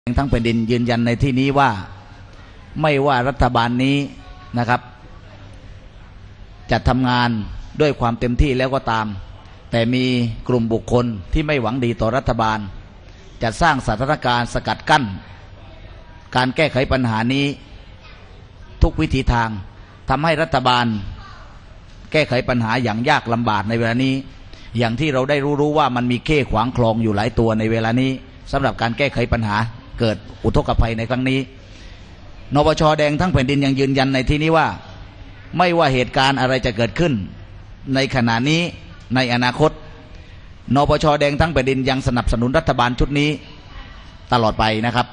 ทั้งแผ่นดินยืนยันในที่นี้ว่าไม่ว่ารัฐบาลนี้นะครับจะทำงานด้วยความเต็มที่แล้วก็ตามแต่มีกลุ่มบุคคลที่ไม่หวังดีต่อรัฐบาลจะสร้างสถานการณ์สกัดกั้นการแก้ไขปัญหานี้ทุกวิถีทางทำให้รัฐบาลแก้ไขปัญหาอย่างยากลำบากในเวลานี้อย่างที่เราได้รู้ว่ามันมีเข้ขวางคลองอยู่หลายตัวในเวลานี้สำหรับการแก้ไขปัญหาเกิดอุทกภัยในครั้งนี้นปช.แดงทั้งแผ่นดินยังยืนยันในที่นี้ว่าไม่ว่าเหตุการณ์อะไรจะเกิดขึ้นในขณะนี้ในอนาคตนปช.แดงทั้งแผ่นดินยังสนับสนุนรัฐบาลชุดนี้ตลอดไปนะครับ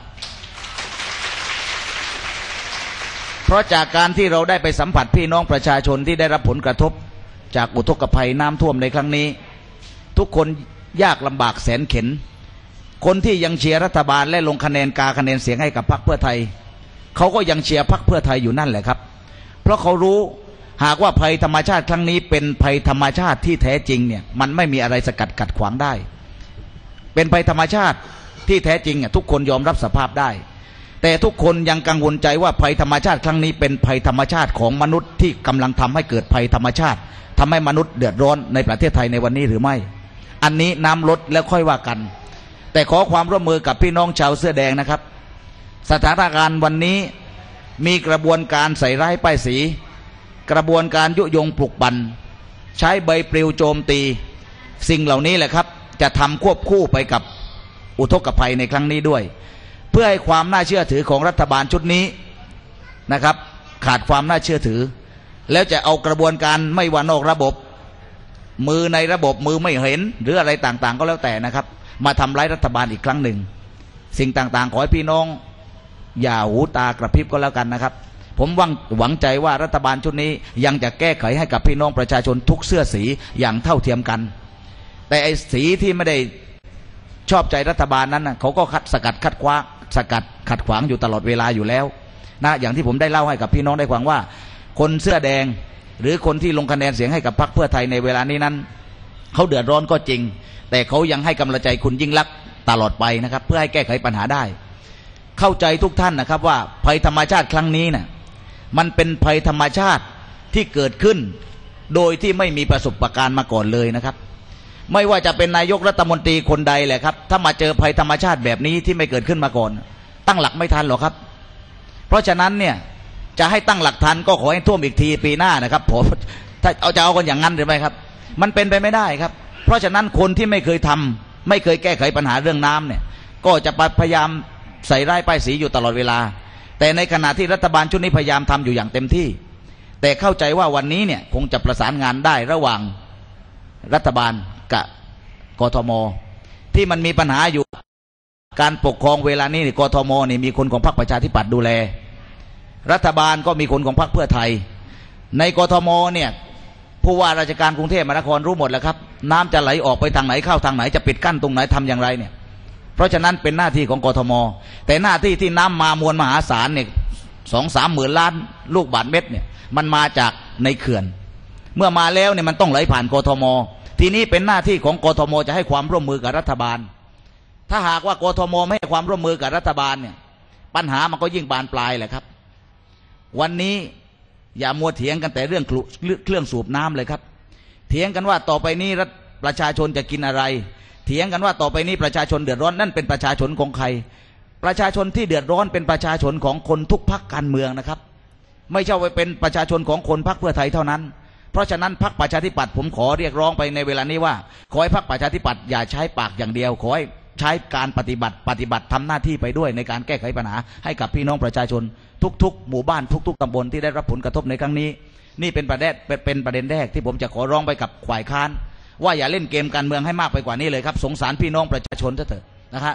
เพราะจากการที่เราได้ไปสัมผัสพี่น้องประชาชนที่ได้รับผลกระทบจากอุทกภัยน้ำท่วมในครั้งนี้ทุกคนยากลำบากแสนเข็ญคนที่ยังเชียร์รัฐบาลและลงคะแนนกาคะแนนเสียงให้กับพรรคเพื่อไทยเขาก็ยังเชียร์พรรคเพื่อไทยอยู่นั่นแหละครับเพราะเขารู้หากว่าภัยธรรมชาติครั้งนี้เป็นภัยธรรมชาติที่แท้จริงเนี่ยมันไม่มีอะไรสกัดขัดขวางได้เป็นภัยธรรมชาติที่แท้จริงทุกคนยอมรับสภาพได้แต่ทุกคนยังกังวลใจว่าภัยธรรมชาติครั้งนี้เป็นภัยธรรมชาติของมนุษย์ที่กำลังทำให้เกิดภัยธรรมชาติทำให้มนุษย์เดือดร้อนในประเทศไทยในวันนี้หรือไม่อันนี้น้ำลดแล้วค่อยว่ากันแต่ขอความร่วมมือกับพี่น้องชาวเสื้อแดงนะครับสถานการณ์วันนี้มีกระบวนการใส่ร้ายป้ายสีกระบวนการยุยงปลุกปั่นใช้ใบปลิวโจมตีสิ่งเหล่านี้แหละครับจะทำควบคู่ไปกับอุทกภัยในครั้งนี้ด้วยเพื่อให้ความน่าเชื่อถือของรัฐบาลชุดนี้นะครับขาดความน่าเชื่อถือแล้วจะเอากระบวนการไม่ว่านอกระบบมือในระบบมือไม่เห็นหรืออะไรต่างๆก็แล้วแต่นะครับมาทำร้ายรัฐบาลอีกครั้งหนึ่งสิ่งต่างๆขอให้พี่น้องอย่าหูตากระพริบก็แล้วกันนะครับผมหวังใจว่ารัฐบาลชุดนี้ยังจะแก้ไขให้กับพี่น้องประชาชนทุกเสื้อสีอย่างเท่าเทียมกันแต่ไอ้สีที่ไม่ได้ชอบใจรัฐบาลนั้นเขาก็ขัดขัดขวางอยู่ตลอดเวลาอยู่แล้วนะอย่างที่ผมได้เล่าให้กับพี่น้องได้ฟังว่าคนเสื้อแดงหรือคนที่ลงคะแนนเสียงให้กับพรรคเพื่อไทยในเวลานี้นั้นเขาเดือดร้อนก็จริงแต่เขายังให้กำลังใจคุณยิ่งลักษณ์ตลอดไปนะครับเพื่อให้แก้ไขปัญหาได้เข้าใจทุกท่านนะครับว่าภัยธรรมชาติครั้งนี้นะมันเป็นภัยธรรมชาติที่เกิดขึ้นโดยที่ไม่มีประสบการณ์มาก่อนเลยนะครับไม่ว่าจะเป็นนายกรัฐมนตรีคนใดแหละครับถ้ามาเจอภัยธรรมชาติแบบนี้ที่ไม่เกิดขึ้นมาก่อนตั้งหลักไม่ทันหรอกครับเพราะฉะนั้นเนี่ยจะให้ตั้งหลักทันก็ขอให้ท่วมอีกทีปีหน้านะครับผมถ้าจะเอากันอย่างนั้นหรือไม่ครับมันเป็นไปไม่ได้ครับเพราะฉะนั้นคนที่ไม่เคยทำไม่เคยแก้ไขปัญหาเรื่องน้ำเนี่ยก็จะพยายามใส่ร้ายป้ายสีอยู่ตลอดเวลาแต่ในขณะที่รัฐบาลชุดนี้พยายามทำอยู่อย่างเต็มที่แต่เข้าใจว่าวันนี้เนี่ยคงจะประสานงานได้ระหว่างรัฐบาลกับกทมที่มันมีปัญหาอยู่การปกครองเวลานี้กทมนี่มีคนของพรรคประชาธิปัตย์ดูแลรัฐบาลก็มีคนของพรรคเพื่อไทยในกทมเนี่ยผู้ว่าราชการกรุงเทพมหานครรู้หมดแล้วครับน้ำจะไหลออกไปทางไหนเข้าทางไหนจะปิดกั้นตรงไหนทำอย่างไรเนี่ยเพราะฉะนั้นเป็นหน้าที่ของกทมแต่หน้าที่ที่น้ำมามวลมหาศาลเนี่ย2-3 หมื่นล้านลูกบาศก์เมตรเนี่ยมันมาจากในเขื่อนเมื่อมาแล้วเนี่ยมันต้องไหลผ่านกทมทีนี้เป็นหน้าที่ของกทมจะให้ความร่วมมือกับรัฐบาลถ้าหากว่ากทมไม่ให้ความร่วมมือกับรัฐบาลเนี่ยปัญหามันก็ยิ่งบานปลายแหละครับวันนี้อย่ามัวเถียงกันแต่เรื่องเครื่องสูบน้ำเลยครับเถียงกันว่าต่อไปนี้ประชาชนจะกินอะไรเถียงกันว่าต่อไปนี้ประชาชนเดือดร้อนนั่นเป็นประชาชนของใครประชาชนที่เดือดร้อนเป็นประชาชนของคนทุกพรรคการเมืองนะครับไม่ใช่ว่าเป็นประชาชนของคนพรรคเพื่อไทยเท่านั้นเพราะฉะนั้นพรรคประชาธิปัตย์ผมขอเรียกร้องไปในเวลานี้ว่าขอให้พรรคประชาธิปัตย์อย่าใช้ปากอย่างเดียวขอให้ใช้การปฏิบัติทำหน้าที่ไปด้วยในการแก้ไขปัญหาให้กับพี่น้องประชาชนทุกๆหมู่บ้านทุกๆตำบลที่ได้รับผลกระทบในครั้งนี้นี่เป็นประเด็นแรกที่ผมจะขอร้องไปกับฝ่ายค้านว่าอย่าเล่นเกมการเมืองให้มากไปกว่านี้เลยครับสงสารพี่น้องประชาชนเถอะนะครับ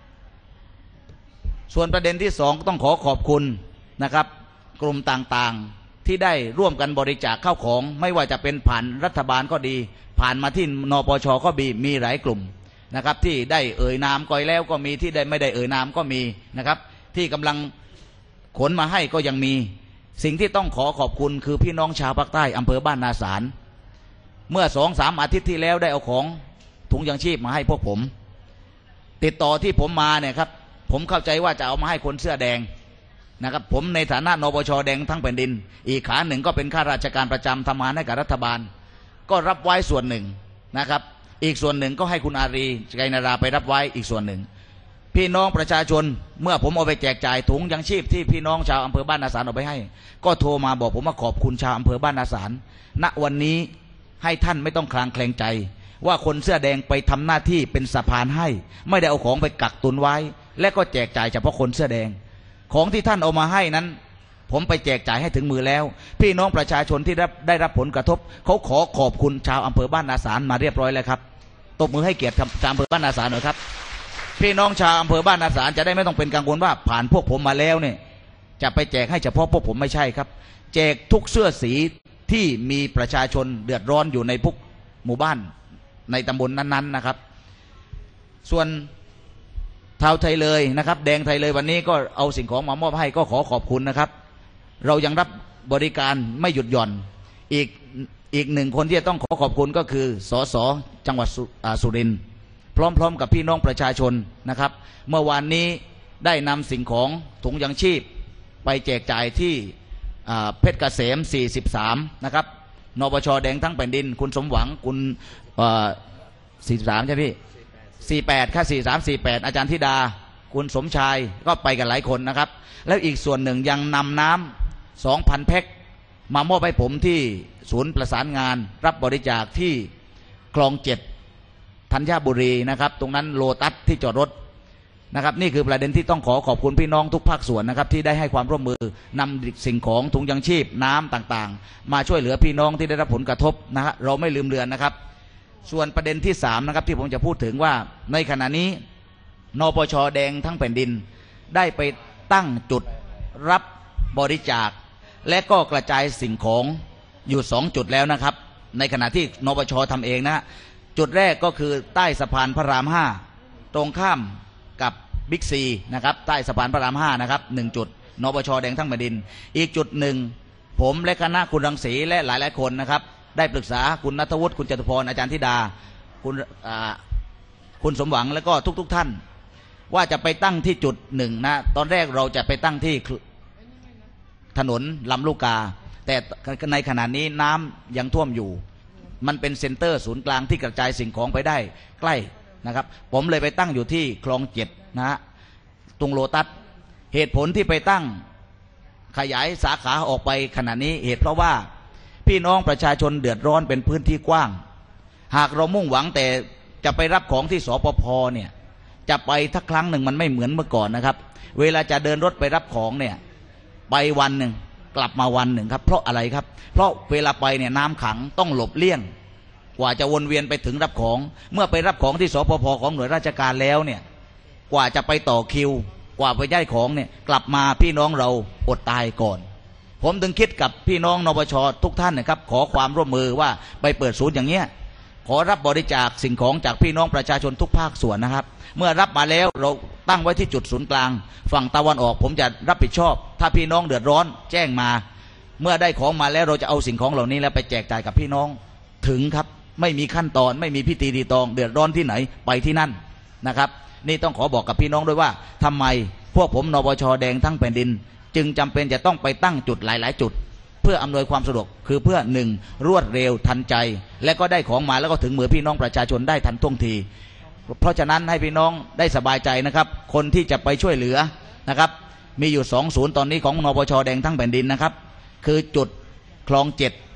ส่วนประเด็นที่2ต้องขอขอบคุณนะครับกลุ่มต่างๆที่ได้ร่วมกันบริจาคข้าวของไม่ว่าจะเป็นผ่านรัฐบาลก็ดีผ่านมาที่นปชก็มีหลายกลุ่มนะครับที่ได้เอ่ยนามก่อยแล้วก็มีที่ได้ไม่ได้เอ่ยนามก็มีนะครับที่กำลังขนมาให้ก็ยังมีสิ่งที่ต้องขอขอบคุณคือพี่น้องชาวภาคใต้อำเภอบ้านนาสารเมื่อ2-3 อาทิตย์ที่แล้วได้เอาของถุงยังชีพมาให้พวกผมติดต่อที่ผมมาเนี่ยครับผมเข้าใจว่าจะเอามาให้คนเสื้อแดงนะครับผมในฐานะนปช.แดงทั้งแผ่นดินอีกขาหนึ่งก็เป็นข้าราชการประจำทำงานให้กับรัฐบาลก็รับไว้ส่วนหนึ่งนะครับอีกส่วนหนึ่งก็ให้คุณอารีไกรนาราไปรับไว้อีกส่วนหนึ่งพี่น้องประชาชนเมื่อผมเอาไปแจกจ่ายถุงยังชีพที่พี่น้องชาวอำเภอบ้านนาสารเอาไปให้ก็โทรมาบอกผมว่าขอบคุณชาวอำเภอบ้านนาสารณวันนี้ให้ท่านไม่ต้องคลางแคลงใจว่าคนเสื้อแดงไปทำหน้าที่เป็นสะพานให้ไม่ได้เอาของไปกักตุนไว้และก็แจกจ่ายเฉพาะคนเสื้อแดงของที่ท่านเอามาให้นั้นผมไปแจกจ่ายให้ถึงมือแล้วพี่น้องประชาชนที่ได้รับผลกระทบเขาขอขอบคุณชาวอำเภอบ้านนาสารมาเรียบร้อยแล้วครับตบมือให้เกียรติชาวอำเภอบ้านนาสารหน่อยครับพี่น้องชาวอำเภอบ้านนาสารจะได้ไม่ต้องเป็นกังวลว่าผ่านพวกผมมาแล้วเนี่ยจะไปแจกให้เฉพาะพวกผมไม่ใช่ครับแจกทุกเสื้อสีที่มีประชาชนเดือดร้อนอยู่ในพวกหมู่บ้านในตำบลนั้นๆนะครับส่วนเท้าไทยเลยนะครับแดงไทยเลยวันนี้ก็เอาสิ่งของมามอบให้ก็ขอขอบคุณนะครับเรายังรับบริการไม่หยุดหย่อนอีกหนึ่งคนที่จะต้องขอขอบคุณก็คือสสจังหวัดสุรินทร์พร้อมๆกับพี่น้องประชาชนนะครับเมื่อวานนี้ได้นำสิ่งของถุงยังชีพไปแจกจ่ายที่เพชรเกษม43นะครับนปช.แดงทั้งแผ่นดินคุณสมหวังคุณ43ใช่พี่48ค่ะ4348อาจารย์ธิดาคุณสมชายก็ไปกันหลายคนนะครับแล้วอีกส่วนหนึ่งยังนำน้ำ 2,000 แพ็คมามอบให้ผมที่ศูนย์ประสานงานรับบริจาคที่คลอง7ธัญบุรีนะครับตรงนั้นโลตัสที่จอดรถนะครับนี่คือประเด็นที่ต้องขอบคุณพี่น้องทุกภาคส่วนนะครับที่ได้ให้ความร่วมมือนำสิ่งของถุงยังชีพน้ำต่างๆมาช่วยเหลือพี่น้องที่ได้รับผลกระทบนะฮะเราไม่ลืมเลือนนะครับส่วนประเด็นที่3นะครับที่ผมจะพูดถึงว่าในขณะนี้นปช.แดงทั้งแผ่นดินได้ไปตั้งจุดรับบริจาคและก็กระจายสิ่งของอยู่2จุดแล้วนะครับในขณะที่นปช.ทำเองนะจุดแรกก็คือใต้สะพานพระราม5ตรงข้ามกับบิ๊กซีนะครับใต้สะพานพระราม5นะครับ1จุดนปช.แดงทั้งแผ่นดินอีกจุดหนึ่งผมและคณะคุณรังสีและหลายๆคนนะครับได้ปรึกษาคุณณัฐวุฒิคุณจตุพรอาจารย์ธิดาคุณสมหวังแล้วก็ทุกท่านว่าจะไปตั้งที่จุดหนึ่งนะตอนแรกเราจะไปตั้งที่ถนนลำลูกกาแต่ในขณะนี้น้ำยังท่วมอยู่มันเป็นเซ็นเตอร์ศูนย์กลางที่กระจายสิ่งของไปได้ใกล้นะครับผมเลยไปตั้งอยู่ที่คลอง7นะฮะตรงโลตัสเหตุผลที่ไปตั้งขยายสาขาออกไปขณะนี้เหตุเพราะว่าพี่น้องประชาชนเดือดร้อนเป็นพื้นที่กว้างหากเรามุ่งหวังแต่จะไปรับของที่สปภ.เนี่ยจะไปทักครั้งหนึ่งมันไม่เหมือนเมื่อก่อนนะครับเวลาจะเดินรถไปรับของเนี่ยไปวันหนึ่งกลับมาวันหนึ่งครับเพราะอะไรครับเพราะเวลาไปเนี่ยน้ำขังต้องหลบเลี่ยงกว่าจะวนเวียนไปถึงรับของเมื่อไปรับของที่สปภ.ของหน่วยราชการแล้วเนี่ยกว่าจะไปต่อคิวกว่าไปย้ายของเนี่ยกลับมาพี่น้องเราอดตายก่อนผมถึงคิดกับพี่น้องนปช.ทุกท่านนะครับขอความร่วมมือว่าไปเปิดศูนย์อย่างเงี้ยขอรับบริจาคสิ่งของจากพี่น้องประชาชนทุกภาคส่วนนะครับเมื่อรับมาแล้วเราตั้งไว้ที่จุดศูนย์กลางฝั่งตะวันออกผมจะรับผิดชอบถ้าพี่น้องเดือดร้อนแจ้งมาเมื่อได้ของมาแล้วเราจะเอาสิ่งของเหล่านี้แล้วไปแจกจ่ายกับพี่น้องถึงครับไม่มีขั้นตอนไม่มีพิธีรีตองเดือดร้อนที่ไหนไปที่นั่นนะครับนี่ต้องขอบอกกับพี่น้องด้วยว่าทำไมพวกผมนปช.แดงทั้งแผ่นดินจึงจำเป็นจะต้องไปตั้งจุดหลายๆจุดเพื่ออำนวยความสะดวกคือเพื่อ1รวดเร็วทันใจและก็ได้ของมาแล้วก็ถึงมือพี่น้องประชาชนได้ทันท่วงทีเพราะฉะนั้นให้พี่น้องได้สบายใจนะครับคนที่จะไปช่วยเหลือนะครับมีอยู่2ศูนย์ตอนนี้ของนปช.แดงทั้งแผ่นดินนะครับคือจุดคลอง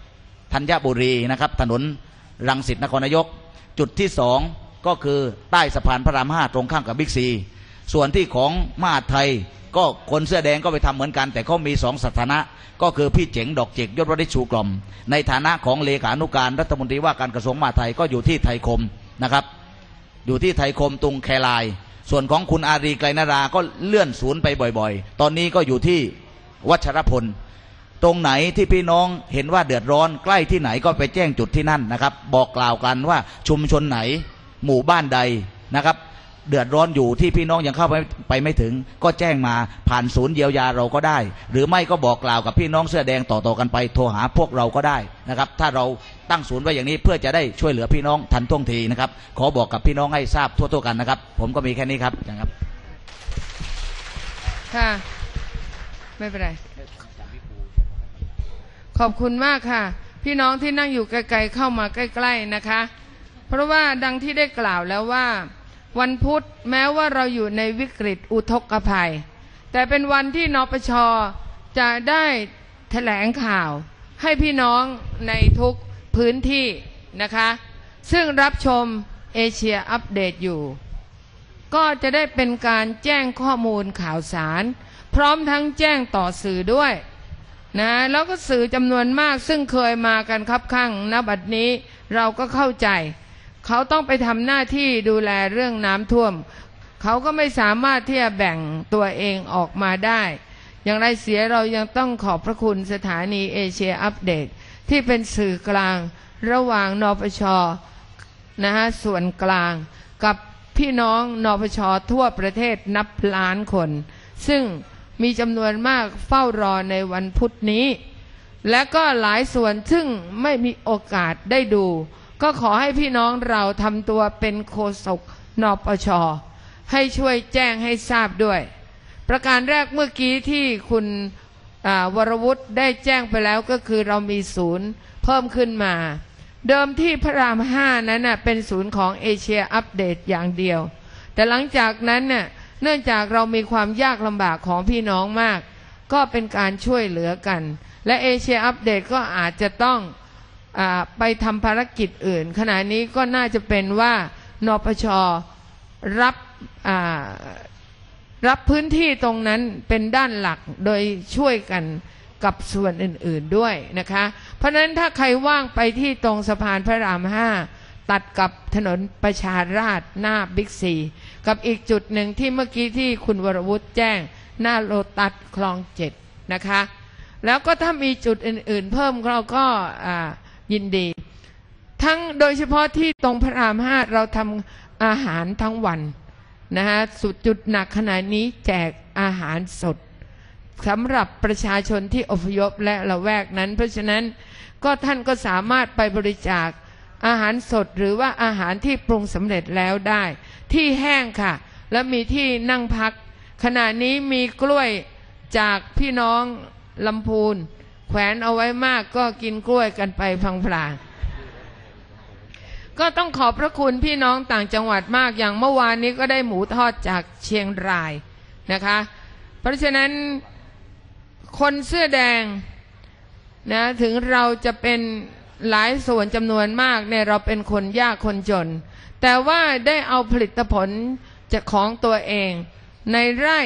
7ธัญบุรีนะครับถนนรังสิตนครนายกจุดที่2ก็คือใต้สะพานพระราม5ตรงข้ามกับบิ๊กซีส่วนที่ของมหาดไทยก็คนเสื้อแดงก็ไปทำเหมือนกันแต่เขามี2สถานะก็คือพี่เจ๋งดอกเจกยศวริชชูกล่อมในฐานะของเลขานุการรัฐมนตรีว่าการกระทรวงมหาดไทยก็อยู่ที่ไทยคมนะครับอยู่ที่ไทยคมตรงแครายส่วนของคุณอารีไกรนาราก็เลื่อนศูนย์ไปบ่อยๆตอนนี้ก็อยู่ที่วัชรพลตรงไหนที่พี่น้องเห็นว่าเดือดร้อนใกล้ที่ไหนก็ไปแจ้งจุดที่นั่นนะครับบอกกล่าวกันว่าชุมชนไหนหมู่บ้านใดนะครับเดือดร้อนอยู่ที่พี่น้องยังเข้าไปไม่ถึงก็แจ้งมาผ่านศูนย์เยียวยาเราก็ได้หรือไม่ก็บอกกล่าวกับพี่น้องเสื้อแดงต่อๆกันไปโทรหาพวกเราก็ได้นะครับถ้าเราตั้งศูนย์ไว้อย่างนี้เพื่อจะได้ช่วยเหลือพี่น้องทันท่วงทีนะครับขอบอกกับพี่น้องให้ทราบทั่วๆกันนะครับผมก็มีแค่นี้ครับนะครับค่ะไม่เป็นไรขอบคุณมากค่ะพี่น้องที่นั่งอยู่ไกลๆเข้ามาใกล้ๆนะคะเพราะว่าดังที่ได้กล่าวแล้วว่าวันพุธแม้ว่าเราอยู่ในวิกฤตอุทกภัยแต่เป็นวันที่นปช.จะได้แถลงข่าวให้พี่น้องในทุกพื้นที่นะคะซึ่งรับชมเอเชียอัปเดตอยู่ก็จะได้เป็นการแจ้งข้อมูลข่าวสารพร้อมทั้งแจ้งต่อสื่อด้วยนะแล้วก็สื่อจำนวนมากซึ่งเคยมากันคับข้างณบัดนี้เราก็เข้าใจเขาต้องไปทำหน้าที่ดูแลเรื่องน้ำท่วมเขาก็ไม่สามารถที่จะแบ่งตัวเองออกมาได้อย่างไรเสียเรายังต้องขอบพระคุณสถานีเอเชียอัปเดตที่เป็นสื่อกลางระหว่างนปช.นะฮะส่วนกลางกับพี่น้องนปช.ทั่วประเทศนับล้านคนซึ่งมีจำนวนมากเฝ้ารอในวันพุธนี้และก็หลายส่วนซึ่งไม่มีโอกาสได้ดูก็ขอให้พี่น้องเราทำตัวเป็นโฆษกนปช.ให้ช่วยแจ้งให้ทราบด้วยประการแรกเมื่อกี้ที่คุณวรวุฒิได้แจ้งไปแล้วก็คือเรามีศูนย์เพิ่มขึ้นมาเดิมที่พระราม 5นั้นเป็นศูนย์ของเอเชียอัปเดตอย่างเดียวแต่หลังจากนั้นเนื่องจากเรามีความยากลำบากของพี่น้องมากก็เป็นการช่วยเหลือกันและเอเชียอัปเดตก็อาจจะต้องไปทำภารกิจอื่นขณะนี้ก็น่าจะเป็นว่านปช.รับพื้นที่ตรงนั้นเป็นด้านหลักโดยช่วยกันกับส่วนอื่นๆด้วยนะคะเพราะฉะนั้นถ้าใครว่างไปที่ตรงสะพานพระราม 5ตัดกับถนนประชาราษฎร์หน้าบิ๊กซีกับอีกจุดหนึ่งที่เมื่อกี้ที่คุณวรวุฒิแจ้งหน้าโลตัสคลอง 7นะคะแล้วก็ถ้ามีจุดอื่นๆเพิ่มเราก็ยินดีทั้งโดยเฉพาะที่ตรงพระราม 5เราทำอาหารทั้งวันนะฮะสุดจุดหนักขณะนี้แจกอาหารสดสำหรับประชาชนที่อพยพและละแวกนั้นเพราะฉะนั้นก็ท่านก็สามารถไปบริจาคอาหารสดหรือว่าอาหารที่ปรุงสำเร็จแล้วได้ที่แห้งค่ะและมีที่นั่งพักขณะนี้มีกล้วยจากพี่น้องลำพูนแขวนเอาไว้มากก็กินกล้วยกันไปพลางๆก็ต้องขอบพระคุณพี่น้องต่างจังหวัดมากอย่างเมื่อวานนี้ก็ได้หมูทอดจากเชียงรายนะคะเพราะฉะนั้นคนเสื้อแดงนะถึงเราจะเป็นหลายส่วนจำนวนมากเนี่ยเราเป็นคนยากคนจนแต่ว่าได้เอาผลิตผลจากของตัวเองในไร่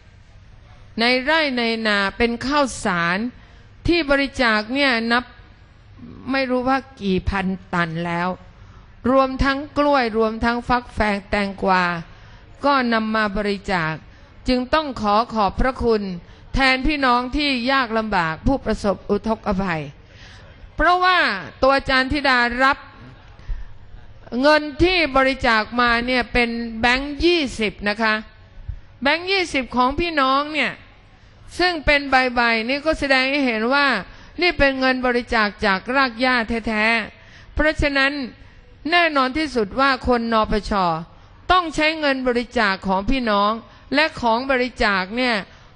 ในนาเป็นข้าวสารที่บริจาคเนี่ยนับไม่รู้ว่ากี่พันตันแล้วรวมทั้งกล้วยรวมทั้งฟักแฟงแตงกวาก็นำมาบริจาคจึงต้องขอบพระคุณแทนพี่น้องที่ยากลำบากผู้ประสบอุทกภัยเพราะว่าตัวอาจารย์ธิดารับเงินที่บริจาคมาเนี่ยเป็นแบงค์20นะคะแบงค์20ของพี่น้องเนี่ยซึ่งเป็นใบๆนี่ก็แสดงให้เห็นว่านี่เป็นเงินบริจาคจากรากหญ้าแท้ๆเพราะฉะนั้นแน่นอนที่สุดว่าคนนปช.ต้องใช้เงินบริจาคของพี่น้องและของบริจาคเนี่ย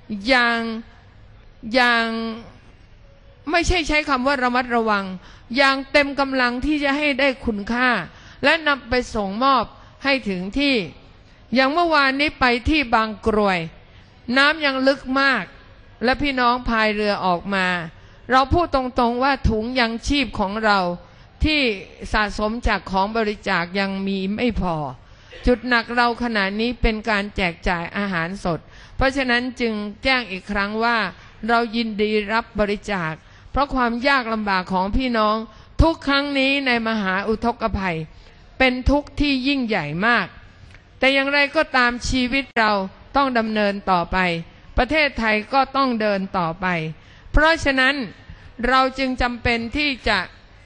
อย่างไม่ใช่ใช้คำว่าระมัดระวังอย่างเต็มกำลังที่จะให้ได้คุณค่าและนำไปส่งมอบให้ถึงที่อย่างเมื่อวานนี้ไปที่บางกรวยน้ำยังลึกมากและพี่น้องพายเรือออกมาเราพูดตรงๆว่าถุงยังชีพของเราที่สะสมจากของบริจาคยังมีไม่พอจุดหนักเราขณะนี้เป็นการแจกจ่ายอาหารสดเพราะฉะนั้นจึงแจ้งอีกครั้งว่าเรายินดีรับบริจาคเพราะความยากลำบากของพี่น้องทุกครั้งนี้ในมหาอุทกภัยเป็นทุกข์ที่ยิ่งใหญ่มากแต่อย่างไรก็ตามชีวิตเราต้องดำเนินต่อไปประเทศไทยก็ต้องเดินต่อไปเพราะฉะนั้นเราจึงจำเป็นที่จะ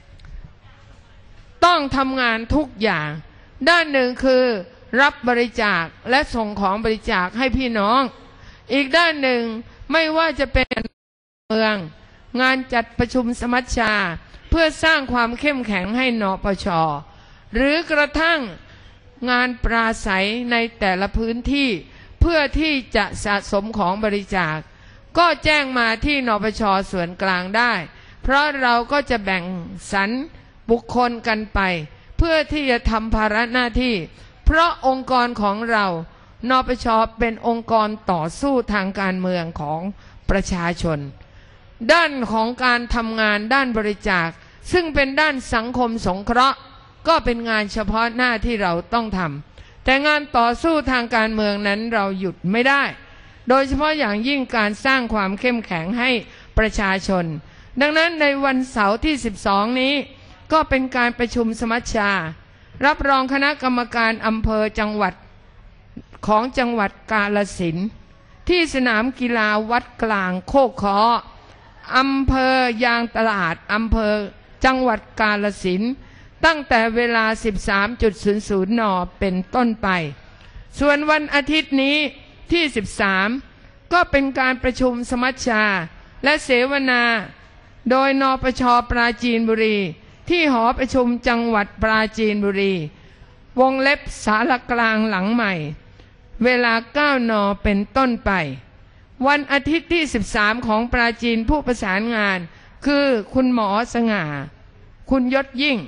ต้องทำงานทุกอย่างด้านหนึ่งคือรับบริจาคและส่งของบริจาคให้พี่น้องอีกด้านหนึ่งไม่ว่าจะเป็นเมืองงานจัดประชุมสมัชชาเพื่อสร้างความเข้มแข็งให้นปช.หรือกระทั่งงานปราศัยในแต่ละพื้นที่เพื่อที่จะสะสมของบริจาคก็แจ้งมาที่นปช.ส่วนกลางได้เพราะเราก็จะแบ่งสรรบุคคลกันไปเพื่อที่จะทำภาระหน้าที่เพราะองค์กรของเรานปช.เป็นองค์กรต่อสู้ทางการเมืองของประชาชนด้านของการทำงานด้านบริจาคซึ่งเป็นด้านสังคมสงเคราะห์ก็เป็นงานเฉพาะหน้าที่เราต้องทำแต่งานต่อสู้ทางการเมืองนั้นเราหยุดไม่ได้โดยเฉพาะอย่างยิ่งการสร้างความเข้มแข็งให้ประชาชนดังนั้นในวันเสาร์ที่12นี้ก็เป็นการประชุมสมัชชารับรองคณะกรรมการอำเภอจังหวัดของจังหวัดกาฬสินธุ์ที่สนามกีฬาวัดกลางโคกค้ออำเภอยางตลาดอำเภอจังหวัดกาฬสินธุ์ตั้งแต่เวลา 13.00 น.เป็นต้นไปส่วนวันอาทิตย์นี้ที่13ก็เป็นการประชุมสมัชชาและเสวนาโดยนปช.ปราจีนบุรีที่หอประชุมจังหวัดปราจีนบุรีวงเล็บศาลากลางหลังใหม่เวลา 9 น.เป็นต้นไปวันอาทิตย์ที่13ของปราจีนผู้ประสานงานคือคุณหมอสง่าคุณยศยิ่ง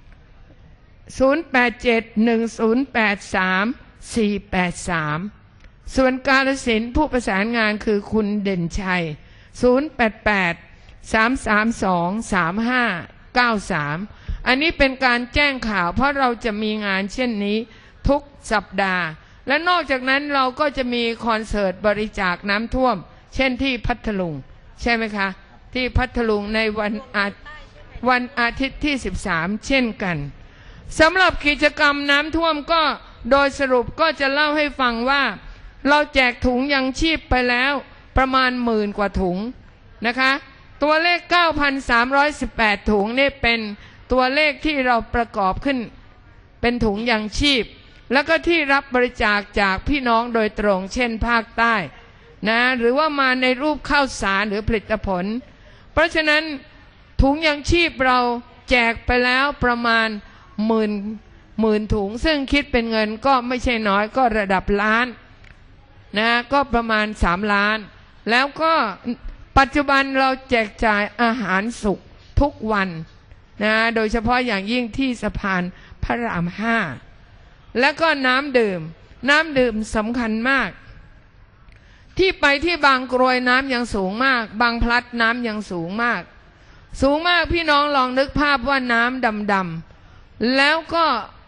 0871083483ส่วนกาฬสินธุ์ผู้ประสานงานคือคุณเด่นชัย0883323593อันนี้เป็นการแจ้งข่าวเพราะเราจะมีงานเช่นนี้ทุกสัปดาห์และนอกจากนั้นเราก็จะมีคอนเสิร์ตบริจาคน้ำท่วมเช่นที่พัทลุงใช่ไหมคะที่พัทลุงในวันอาทิตย์ที่13เช่นกันสำหรับกิจกรรมน้ำท่วมก็โดยสรุปก็จะเล่าให้ฟังว่าเราแจกถุงยังชีพไปแล้วประมาณ10,000 กว่าถุงนะคะตัวเลข 9,318 ถุงนี่เป็นตัวเลขที่เราประกอบขึ้นเป็นถุงยังชีพแล้วก็ที่รับบริจาคจากพี่น้องโดยตรงเช่นภาคใต้นะหรือว่ามาในรูปข้าวสารหรือผลิตผลเพราะฉะนั้นถุงยังชีพเราแจกไปแล้วประมาณหมื่นถุงซึ่งคิดเป็นเงินก็ไม่ใช่น้อยก็ระดับล้านนะก็ประมาณ3 ล้านแล้วก็ปัจจุบันเราแจกจ่ายอาหารสุกทุกวันนะโดยเฉพาะอย่างยิ่งที่สะพานพระราม5แล้วก็น้ำดื่มสำคัญมากที่ไปที่บางกรวยน้ำยังสูงมากบางพลัดน้ำยังสูงมากพี่น้องลองนึกภาพว่าน้ำดำๆแล้วก็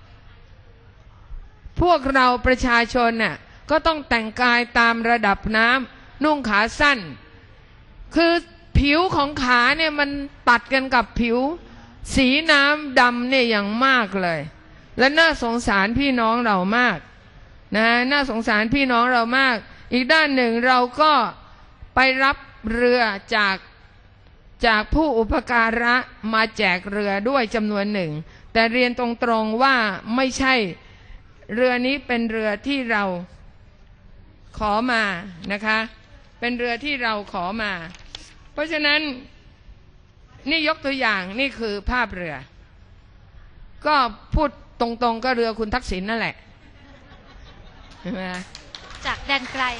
พวกเราประชาชนเนี่ยก็ต้องแต่งกายตามระดับน้ำนุ่งขาสั้นคือผิวของขาเนี่ยมันตัดกันกับผิวสีน้ำดำเนี่ยอย่างมากเลยและน่าสงสารพี่น้องเรามากนะน่าสงสารพี่น้องเรามากอีกด้านหนึ่งเราก็ไปรับเรือจากผู้อุปการะมาแจกเรือด้วยจำนวนหนึ่งแต่เรียนตรงๆว่าไม่ใช่เรือนี้เป็นเรือที่เราขอมานะคะเป็นเรือที่เราขอมาเพราะฉะนั้นนี่ยกตัวอย่างนี่คือภาพเรือก็พูดตรงๆก็เรือคุณทักษิณนั่นแหละใช่ไหมจากแดนไกล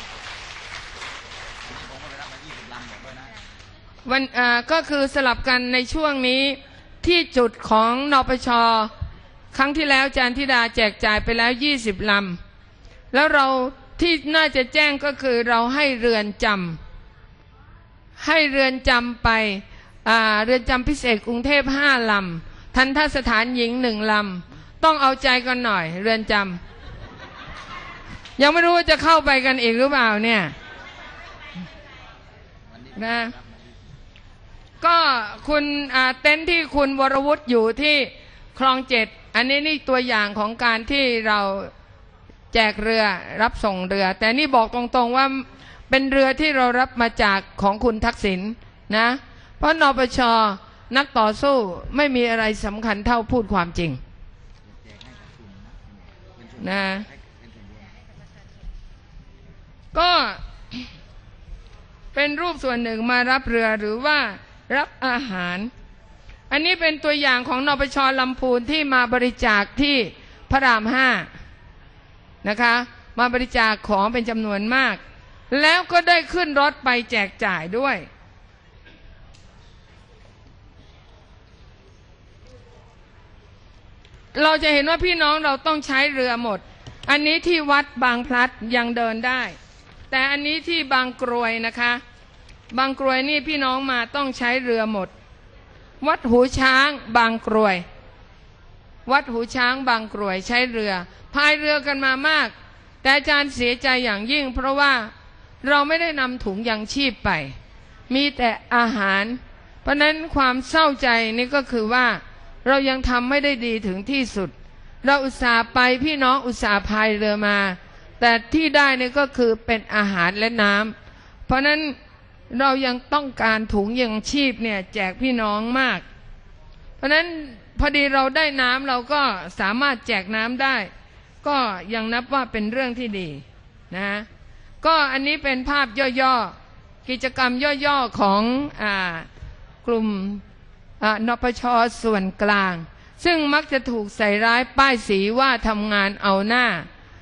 วันก็คือสลับกันในช่วงนี้ที่จุดของนปช.ครั้งที่แล้วอาจารย์ธิดาแจกจ่ายไปแล้ว20 ลำแล้วเราที่น่าจะแจ้งก็คือเราให้เรือนจำไปเรือนจำพิเศษกรุงเทพ5 ลำทัณฑสถานหญิง1 ลำต้องเอาใจกันหน่อยเรือนจำยังไม่รู้ว่าจะเข้าไปกันอีกหรือเปล่าเนี่ยนะก็คุณเต็นท์ที่คุณวรวุฒิอยู่ที่คลอง7อันนี้นี่ตัวอย่างของการที่เราแจกเรือรับส่งเรือแต่นี่บอกตรงๆว่าเป็นเรือที่เรารับมาจากของคุณทักษิณนะเพราะนปช.นักต่อสู้ไม่มีอะไรสำคัญเท่าพูดความจริงนะก็เป็นรูปส่วนหนึ่งมารับเรือหรือว่ารับอาหารอันนี้เป็นตัวอย่างของนปช.ลำพูนที่มาบริจาคที่พระราม5นะคะมาบริจาคของเป็นจำนวนมากแล้วก็ได้ขึ้นรถไปแจกจ่ายด้วยเราจะเห็นว่าพี่น้องเราต้องใช้เรือหมดอันนี้ที่วัดบางพลัดยังเดินได้แต่อันนี้ที่บางกรวยนะคะบางกรวยนี่พี่น้องมาต้องใช้เรือหมดวัดหูช้างบางกรวยวัดหูช้างบางกรวยใช้เรือพายเรือกันมามากแต่อาจารย์เสียใจอย่างยิ่งเพราะว่าเราไม่ได้นำถุงยังชีพไปมีแต่อาหารเพราะนั้นความเศร้าใจนี่ก็คือว่าเรายังทำไม่ได้ดีถึงที่สุดเราอุตส่าห์ไปพี่น้องอุตส่าห์พายเรือมาแต่ที่ได้นี่ก็คือเป็นอาหารและน้ำเพราะนั้นเรายังต้องการถุงยังชีพเนี่ยแจกพี่น้องมากเพราะนั้นพอดีเราได้น้ำเราก็สามารถแจกน้ำได้ก็ยังนับว่าเป็นเรื่องที่ดีนะก็อันนี้เป็นภาพย่อๆกิจกรรมย่อๆของกลุ่มนปช.ส่วนกลางซึ่งมักจะถูกใส่ร้ายป้ายสีว่าทำงานเอาหน้า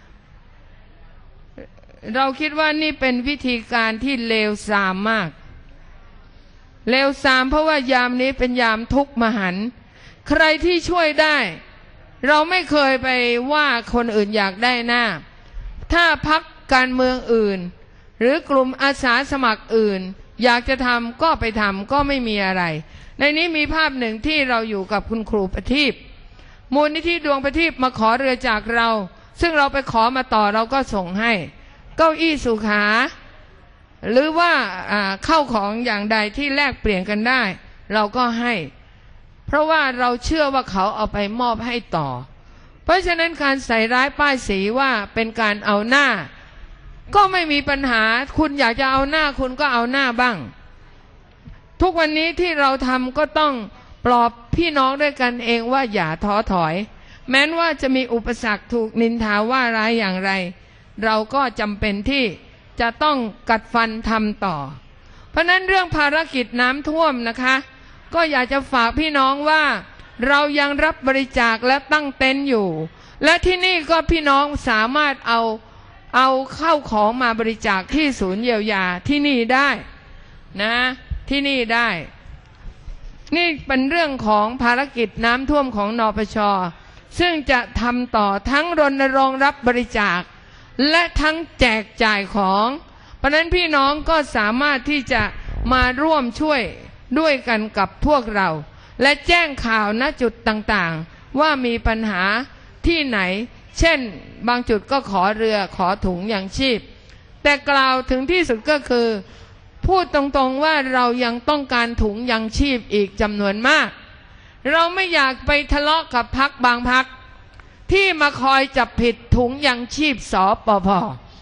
เราคิดว่านี่เป็นวิธีการที่เลวทรามมากเลวทรามเพราะว่ายามนี้เป็นยามทุกข์มหันต์ใครที่ช่วยได้เราไม่เคยไปว่าคนอื่นอยากได้หน้าถ้าพรรคการเมืองอื่นหรือกลุ่มอาสาสมัครอื่นอยากจะทำก็ไปทำก็ไม่มีอะไรในนี้มีภาพหนึ่งที่เราอยู่กับคุณครูประทีปมูลนิธิดวงประทีปมาขอเรือจากเราซึ่งเราไปขอมาต่อเราก็ส่งให้เก้าอี้สุขาหรือว่าเข้าของอย่างใดที่แลกเปลี่ยนกันได้เราก็ให้เพราะว่าเราเชื่อว่าเขาเอาไปมอบให้ต่อเพราะฉะนั้นการใส่ร้ายป้ายสีว่าเป็นการเอาหน้าก็ไม่มีปัญหาคุณอยากจะเอาหน้าคุณก็เอาหน้าบ้างทุกวันนี้ที่เราทำก็ต้องปลอบพี่น้องด้วยกันเองว่าอย่าท้อถอยแม้ว่าจะมีอุปสรรคถูกนินทาว่าร้ายอย่างไรเราก็จำเป็นที่จะต้องกัดฟันทำต่อเพราะนั้นเรื่องภารกิจน้ำท่วมนะคะก็อยากจะฝากพี่น้องว่าเรายังรับบริจาคและตั้งเต็นท์อยู่และที่นี่ก็พี่น้องสามารถเอาเข้าของมาบริจาคที่ศูนย์เยียวยาที่นี่ได้นะที่นี่ได้นี่เป็นเรื่องของภารกิจน้ำท่วมของนปช.ซึ่งจะทำต่อทั้งรณรงค์รับบริจาคและทั้งแจกจ่ายของเพราะนั้นพี่น้องก็สามารถที่จะมาร่วมช่วยด้วยกันกับพวกเราและแจ้งข่าวณจุดต่างๆว่ามีปัญหาที่ไหนเช่นบางจุดก็ขอเรือขอถุงยังชีพแต่กล่าวถึงที่สุดก็คือพูดตรงๆว่าเรายังต้องการถุงยังชีพอีกจำนวนมากเราไม่อยากไปทะเลาะกับพรรคบางพรรคที่มาคอยจับผิดถุงยังชีพสปภ.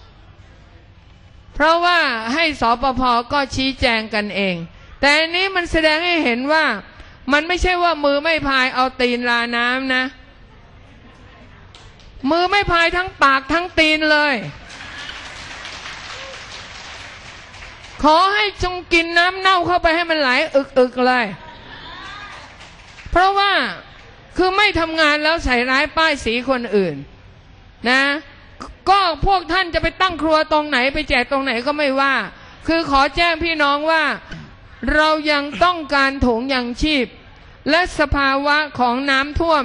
เพราะว่าให้สปภ.ก็ชี้แจงกันเองแต่อันนี้มันแสดงให้เห็นว่ามันไม่ใช่ว่ามือไม่พายเอาตีนลาน้ำนะมือไม่พายทั้งปากทั้งตีนเลยขอให้จงกินน้ำเน่าเข้าไปให้มันไหลอึกๆเลยเพราะว่าคือไม่ทำงานแล้วใส่ร้ายป้ายสีคนอื่นนะก็พวกท่านจะไปตั้งครัวตรงไหนไปแจกตรงไหนก็ไม่ว่าคือขอแจ้งพี่น้องว่าเรายังต้องการถุงยังชีพและสภาวะของน้ำท่วม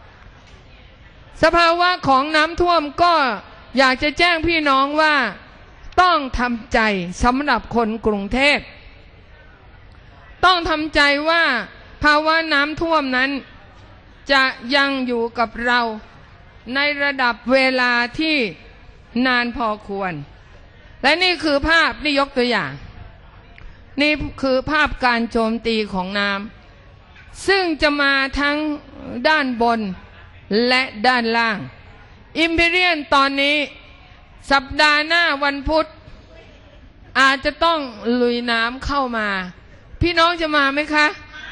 ก็อยากจะแจ้งพี่น้องว่าต้องทำใจสำหรับคนกรุงเทพต้องทำใจว่าภาวะน้ำท่วมนั้นจะยังอยู่กับเราในระดับเวลาที่นานพอควรและนี่คือภาพนี่ยกตัวอย่างนี่คือภาพการโจมตีของน้ำซึ่งจะมาทั้งด้านบนและด้านล่างอิมพีเรียลตอนนี้สัปดาห์หน้าวันพุธอาจจะต้องลุยน้ำเข้ามาพี่น้องจะมาไหมคะ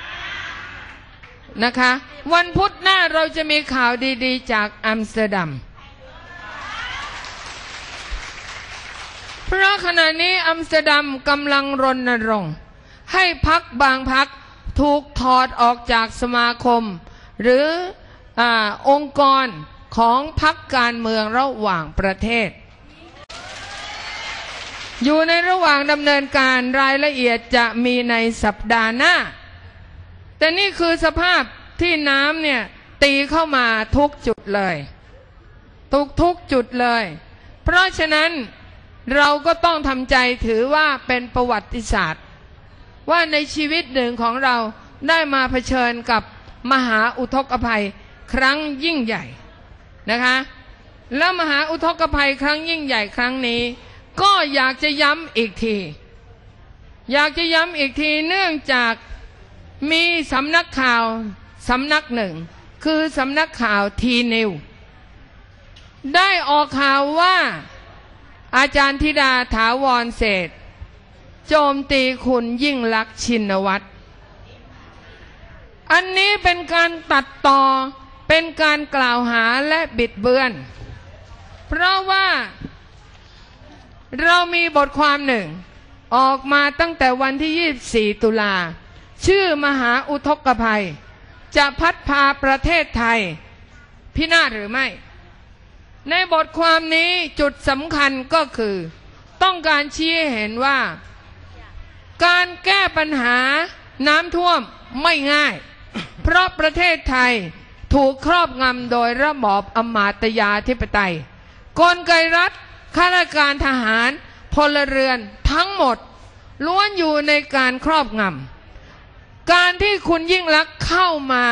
นะคะวันพุธหน้าเราจะมีข่าวดีๆจากอัมสเตอร์ดัมเพราะขณะนี้อัมสเตอร์ดัมกำลังรณรงค์ให้พรรคบางพรรคถูกถอดออกจากสมาคมหรือองค์กรของพรรคการเมืองระหว่างประเทศอยู่ในระหว่างดำเนินการรายละเอียดจะมีในสัปดาห์หน้าแต่นี่คือสภาพที่น้ำเนี่ยตีเข้ามาทุกจุดเลยทุกจุดเลยเพราะฉะนั้นเราก็ต้องทำใจถือว่าเป็นประวัติศาสตร์ว่าในชีวิตหนึ่งของเราได้มาเผชิญกับมหาอุทกภัยครั้งยิ่งใหญ่นะคะแล้วมหาอุทกภัยครั้งยิ่งใหญ่ครั้งนี้ก็อยากจะย้ำอีกทีเนื่องจากมีสำนักข่าวสำนักหนึ่งคือสำนักข่าวทีนิวได้ออกข่าวว่าอาจารย์ธิดาถาวรเศรษฐ์โจมตีคุณยิ่งลักษณ์ชินวัตรอันนี้เป็นการตัดต่อเป็นการกล่าวหาและบิดเบือนเพราะว่าเรามีบทความหนึ่งออกมาตั้งแต่วันที่24ตุลาชื่อมหาอุทกภัยจะพัดพาประเทศไทยพินาศหรือไม่ในบทความนี้จุดสำคัญก็คือต้องการชี้ให้เห็นว่าการแก้ปัญหาน้ำท่วมไม่ง่ายเพราะประเทศไทยถูกครอบงำโดยระบอบอมาตยาธิปไตยกลไกรัฐข้าราชการทหารพลเรือนทั้งหมดล้วนอยู่ในการครอบงำการที่คุณยิ่งลักษณ์เข้ามา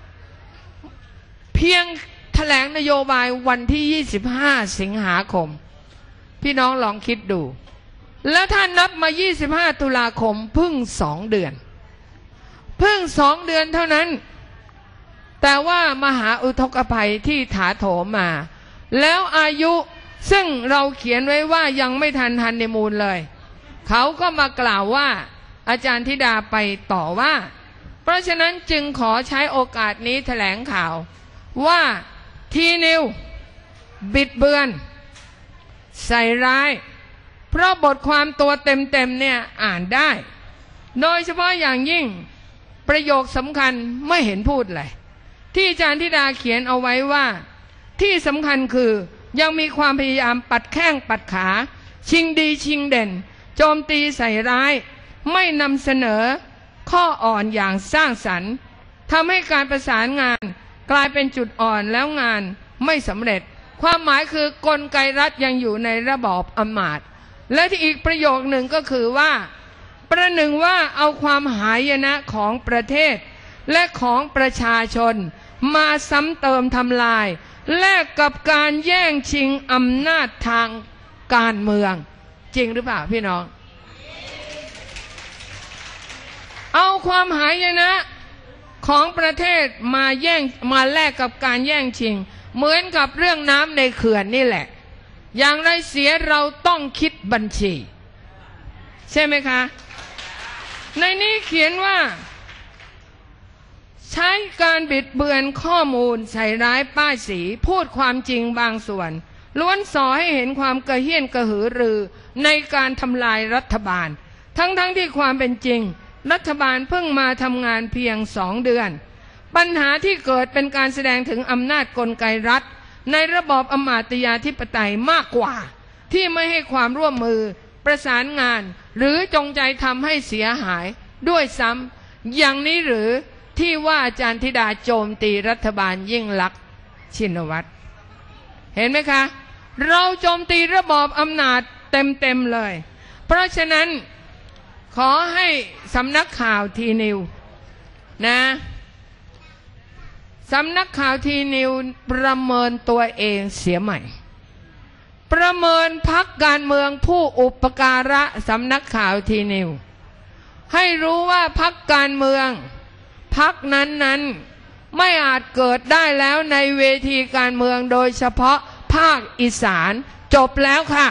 เพียงแถลงนโยบายวันที่25สิงหาคมพี่น้องลองคิดดูแล้วท่านนับมา25ตุลาคมเพิ่ง2 เดือนเท่านั้นแต่ว่ามหาอุทกภัยที่ถาโถมมาแล้วอายุซึ่งเราเขียนไว้ว่ายังไม่ทันฮันนีมูนเลยเขาก็มากล่าวว่าอาจารย์ธิดาไปต่อว่าเพราะฉะนั้นจึงขอใช้โอกาสนี้แถลงข่าวว่าทีนิวบิดเบือนใส่ร้ายเพราะบทความตัวเต็มเนี่ยอ่านได้โดยเฉพาะอย่างยิ่งประโยคสำคัญไม่เห็นพูดเลยที่อาจารย์ธิดาเขียนเอาไว้ว่าที่สำคัญคือยังมีความพยายามปัดแข้งปัดขาชิงดีชิงเด่นโจมตีใส่ร้ายไม่นำเสนอข้ออ่อนอย่างสร้างสรรค์ทำให้การประสานงานกลายเป็นจุดอ่อนแล้วงานไม่สำเร็จความหมายคือกลไกรัฐยังอยู่ในระบอบอำมาตย์และที่อีกประโยคหนึ่งก็คือว่าประหนึ่งว่าเอาความหายนะของประเทศและของประชาชนมาซ้ำเติมทำลายแลกกับการแย่งชิงอำนาจทางการเมืองจริงหรือเปล่าพี่น้องเอาความหายนะของประเทศมาแลกกับการแย่งชิงเหมือนกับเรื่องน้ำในเขื่อนนี่แหละอย่างไรเสียเราต้องคิดบัญชีใช่ไหมคะในนี้เขียนว่าใช้การบิดเบือนข้อมูลใส่ร้ายป้ายสีพูดความจริงบางส่วนล้วนส่อให้เห็นความกระเฮี้ยนกระหือรือในการทำลายรัฐบาลทั้งที่ความเป็นจริงรัฐบาลเพิ่งมาทำงานเพียง2 เดือนปัญหาที่เกิดเป็นการแสดงถึงอำนาจกลไกรัฐในระบอบอมาตยาธิปไตยมากกว่าที่ไม่ให้ความร่วมมือประสานงานหรือจงใจทำให้เสียหายด้วยซ้ำอย่างนี้หรือที่ว่าอาจารย์ธิดาโจมตีรัฐบาลยิ่งลักษณ์ชินวัตรเห็นไหมคะเราโจมตีระบอบอำนาจเต็มเลยเพราะฉะนั้นขอให้สำนักข่าวทีนิวนะสำนักข่าวทีนิวประเมินตัวเองเสียใหม่ประเมินพรรคการเมืองผู้อุปการะสำนักข่าวทีนิวให้รู้ว่าพรรคการเมืองพรรคนั้นไม่อาจเกิดได้แล้วในเวทีการเมืองโดยเฉพาะภาคอีสานจบแล้วค่ะ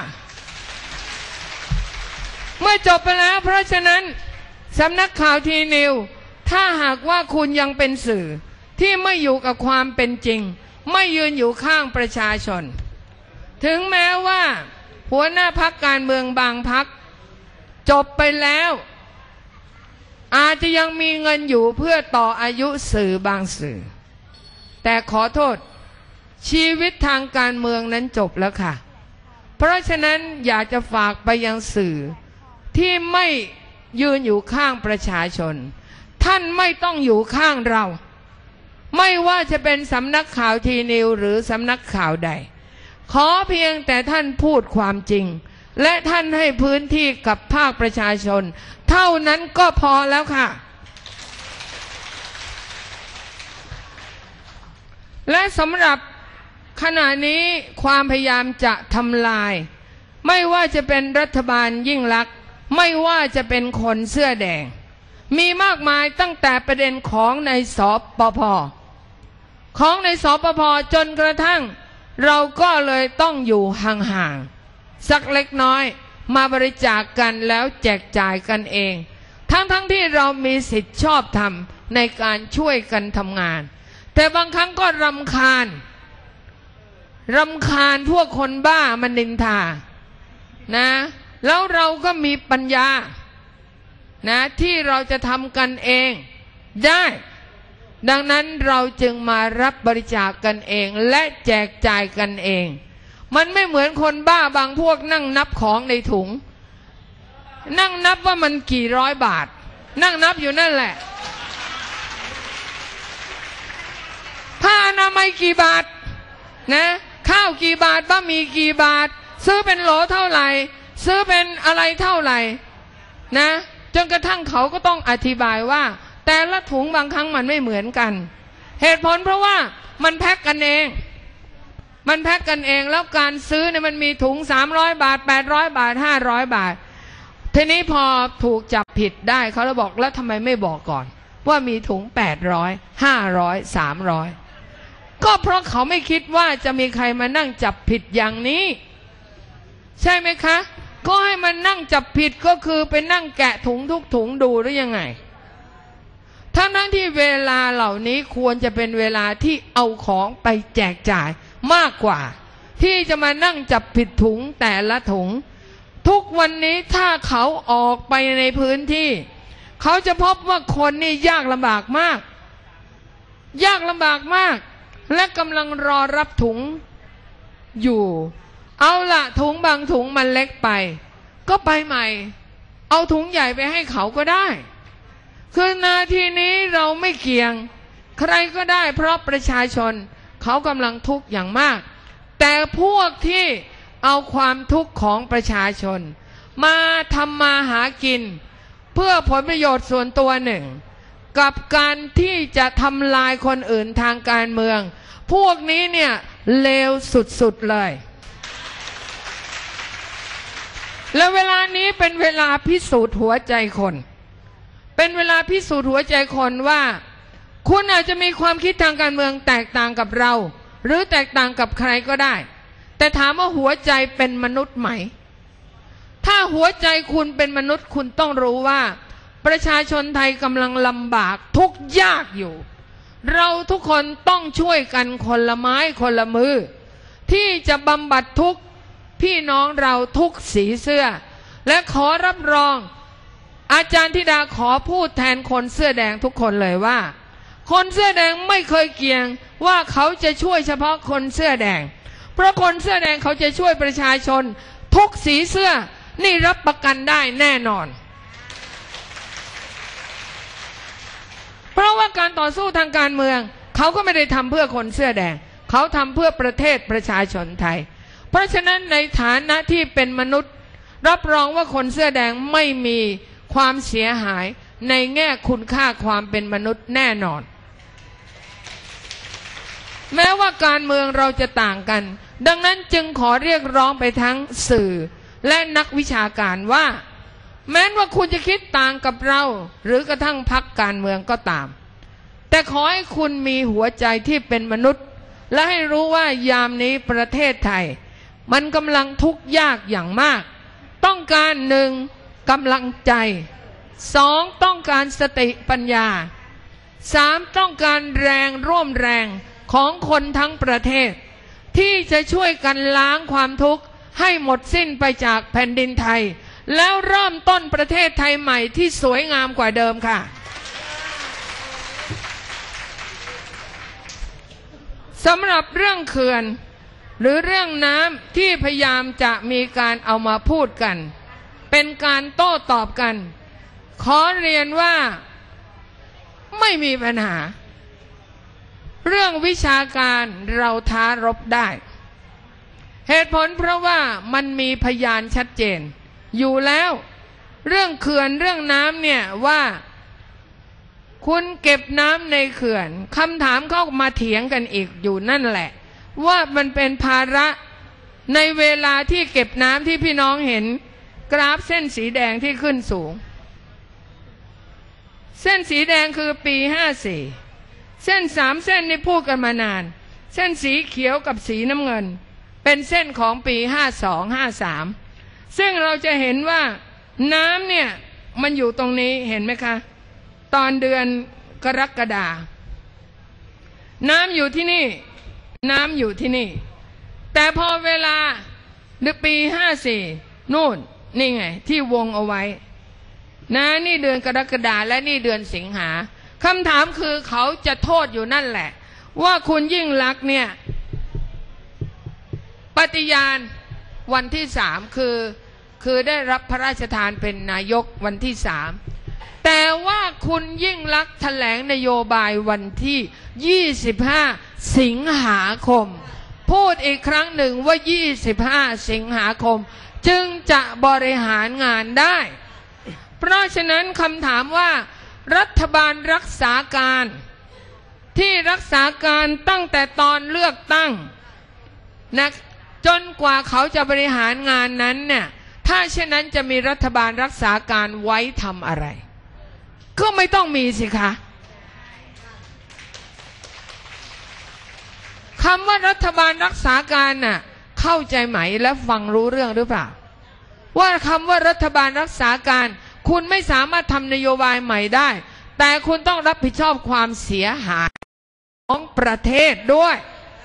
เมื่อจบไปแล้วเพราะฉะนั้นสำนักข่าวทีนิวถ้าหากว่าคุณยังเป็นสื่อที่ไม่อยู่กับความเป็นจริงไม่ยืนอยู่ข้างประชาชนถึงแม้ว่าหัวหน้าพรรคการเมืองบางพรรคจบไปแล้วอาจจะยังมีเงินอยู่เพื่อต่ออายุสื่อบางสื่อแต่ขอโทษชีวิตทางการเมืองนั้นจบแล้วค่ะเพราะฉะนั้นอยากจะฝากไปยังสื่อที่ไม่ยืนอยู่ข้างประชาชนท่านไม่ต้องอยู่ข้างเราไม่ว่าจะเป็นสำนักข่าวทีนิวหรือสำนักข่าวใดขอเพียงแต่ท่านพูดความจริงและท่านให้พื้นที่กับภาคประชาชนเท่านั้นก็พอแล้วค่ะและสำหรับขณะนี้ความพยายามจะทำลายไม่ว่าจะเป็นรัฐบาลยิ่งลักษณ์ไม่ว่าจะเป็นคนเสื้อแดงมีมากมายตั้งแต่ประเด็นของในสปภ.จนกระทั่งเราก็เลยต้องอยู่ห่างๆสักเล็กน้อยมาบริจาคกันแล้วแจกจ่ายกันเองทั้งที่เรามีสิทธิ์ชอบธรรมในการช่วยกันทำงานแต่บางครั้งก็รำคาญพวกคนบ้ามันนินทานะแล้วเราก็มีปัญญานะที่เราจะทำกันเองได้ดังนั้นเราจึงมารับบริจาคกันเองและแจกจ่ายกันเองมันไม่เหมือนคนบ้าบางพวกนั่งนับของในถุงนั่งนับว่ามันกี่ร้อยบาทนั่งนับอยู่นั่นแหละผ้าอนามัยกี่บาทนะข้าวกี่บาทบะหมี่กี่บาทซื้อเป็นโหลเท่าไหร่ซื้อเป็นอะไรเท่าไหร่นะจนกระทั่งเขาก็ต้องอธิบายว่าแต่ละถุงบางครั้งมันไม่เหมือนกันเหตุผลเพราะว่ามันแพ็คกันเองแล้วการซื้อเนี่ยมันมีถุง300 บาท800 บาท500 บาททีนี้พอถูกจับผิดได้เขาเลยบอกแล้วทำไมไม่บอกก่อนว่ามีถุง800 500 300ก็เพราะเขาไม่คิดว่าจะมีใครมานั่งจับผิดอย่างนี้ใช่ไหมคะก็ให้มันนั่งจับผิดก็คือไปนั่งแกะถุงทุกถุงดูหรือยังไงทั้งที่เวลาเหล่านี้ควรจะเป็นเวลาที่เอาของไปแจกจ่ายมากกว่าที่จะมานั่งจับผิดถุงแต่ละถุงทุกวันนี้ถ้าเขาออกไปในพื้นที่เขาจะพบว่าคนนี่ยากลำบากมากและกำลังรอรับถุงอยู่เอาละถุงบางถุงมันเล็กไปก็ไปใหม่เอาถุงใหญ่ไปให้เขาก็ได้คือนาทีนี้เราไม่เกี่ยงใครก็ได้เพราะประชาชนเขากำลังทุกข์อย่างมากแต่พวกที่เอาความทุกข์ของประชาชนมาทำมาหากินเพื่อผลประโยชน์ส่วนตัวหนึ่งกับการที่จะทำลายคนอื่นทางการเมืองพวกนี้เนี่ยเลวสุดๆเลยและเวลานี้เป็นเวลาพิสูจน์หัวใจคนเป็นเวลาพิสูจน์หัวใจคนว่าคุณอาจจะมีความคิดทางการเมืองแตกต่างกับเราหรือแตกต่างกับใครก็ได้แต่ถามว่าหัวใจเป็นมนุษย์ไหมถ้าหัวใจคุณเป็นมนุษย์คุณต้องรู้ว่าประชาชนไทยกำลังลำบากทุกข์ยากอยู่เราทุกคนต้องช่วยกันคนละไม้คนละมือที่จะบำบัดทุกข์พี่น้องเราทุกสีเสื้อและขอรับรองอาจารย์ธิดาขอพูดแทนคนเสื้อแดงทุกคนเลยว่าคนเสื้อแดงไม่เคยเกี่ยงว่าเขาจะช่วยเฉพาะคนเสื้อแดงเพราะคนเสื้อแดงเขาจะช่วยประชาชนทุกสีเสื้อนี่รับประกันได้แน่นอนเพราะว่าการต่อสู้ทางการเมืองเขาก็ไม่ได้ทำเพื่อคนเสื้อแดงเขาทำเพื่อประเทศประชาชนไทยเพราะฉะนั้นในฐานะที่เป็นมนุษย์รับรองว่าคนเสื้อแดงไม่มีความเสียหายในแง่คุณค่าความเป็นมนุษย์แน่นอนแม้ว่าการเมืองเราจะต่างกันดังนั้นจึงขอเรียกร้องไปทั้งสื่อและนักวิชาการว่าแม้ว่าคุณจะคิดต่างกับเราหรือกระทั่งพรรคการเมืองก็ตามแต่ขอให้คุณมีหัวใจที่เป็นมนุษย์และให้รู้ว่ายามนี้ประเทศไทยมันกำลังทุกข์ยากอย่างมากต้องการ1กำลังใจ2ต้องการสติปัญญา3ต้องการแรงร่วมแรงของคนทั้งประเทศที่จะช่วยกันล้างความทุกข์ให้หมดสิ้นไปจากแผ่นดินไทยแล้วเริ่มต้นประเทศไทยใหม่ที่สวยงามกว่าเดิมค่ะสำหรับเรื่องเขื่อนหรือเรื่องน้ำที่พยายามจะมีการเอามาพูดกันเป็นการโต้ตอบกันขอเรียนว่าไม่มีปัญหาเรื่องวิชาการเราท้ารบได้เหตุผลเพราะว่ามันมีพยานชัดเจนอยู่แล้วเรื่องเขื่อนเรื่องน้ำเนี่ยว่าคุณเก็บน้ำในเขื่อนคำถามเข้ามาเถียงกันอีกอยู่นั่นแหละว่ามันเป็นภาระในเวลาที่เก็บน้ำที่พี่น้องเห็นกราฟเส้นสีแดงที่ขึ้นสูงเส้นสีแดงคือปี54เส้น3เส้นนี่พูดกันมานานเส้นสีเขียวกับสีน้ำเงินเป็นเส้นของปี52-53ซึ่งเราจะเห็นว่าน้ำเนี่ยมันอยู่ตรงนี้เห็นไหมคะตอนเดือนกรกฎาน้ำอยู่ที่นี่น้ำอยู่ที่นี่แต่พอเวลาปี54นู่นนี่ไงที่วงเอาไว้นะนี่เดือนกรกฎาและนี่เดือนสิงหาคำถามคือเขาจะโทษอยู่นั่นแหละว่าคุณยิ่งลักษณ์เนี่ยปฏิญาณวันที่3คือได้รับพระราชทานเป็นนายกวันที่3แต่ว่าคุณยิ่งลักษณ์แถลงนโยบายวันที่25สิงหาคมพูดอีกครั้งหนึ่งว่า25สิงหาคมจึงจะบริหารงานได้เพราะฉะนั้นคำถามว่ารัฐบาลรักษาการที่รักษาการตั้งแต่ตอนเลือกตั้งนะจนกว่าเขาจะบริหารงานนั้นเนี่ยถ้าเช่นนั้นจะมีรัฐบาลรักษาการไว้ทำอะไรก็ไม่ต้องมีสิคะคำว่ารัฐบาลรักษาการน่ะเข้าใจไหมและฟังรู้เรื่องหรือเปล่าว่าคำว่ารัฐบาลรักษาการคุณไม่สามารถทำนโยบายใหม่ได้แต่คุณต้องรับผิดชอบความเสียหายของประเทศด้วย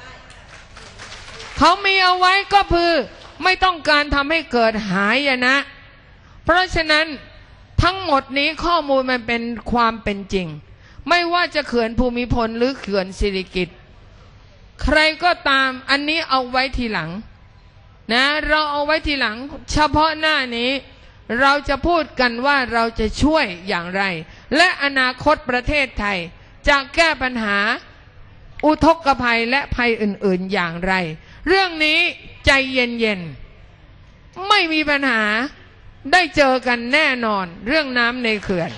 เขามีเอาไว้ก็คือไม่ต้องการทำให้เกิดหายนะเพราะฉะนั้นทั้งหมดนี้ข้อมูลมันเป็นความเป็นจริงไม่ว่าจะเขื่อนภูมิพลหรือเขื่อนสิริกิติ์ใครก็ตามอันนี้เอาไว้ทีหลังนะเราเอาไว้ทีหลังเฉพาะหน้านี้เราจะพูดกันว่าเราจะช่วยอย่างไรและอนาคตประเทศไทยจะแก้ปัญหาอุทกภัยและภัยอื่นๆอย่างไรเรื่องนี้ใจเย็นๆไม่มีปัญหาได้เจอกันแน่นอนเรื่องน้ำในเขื่อน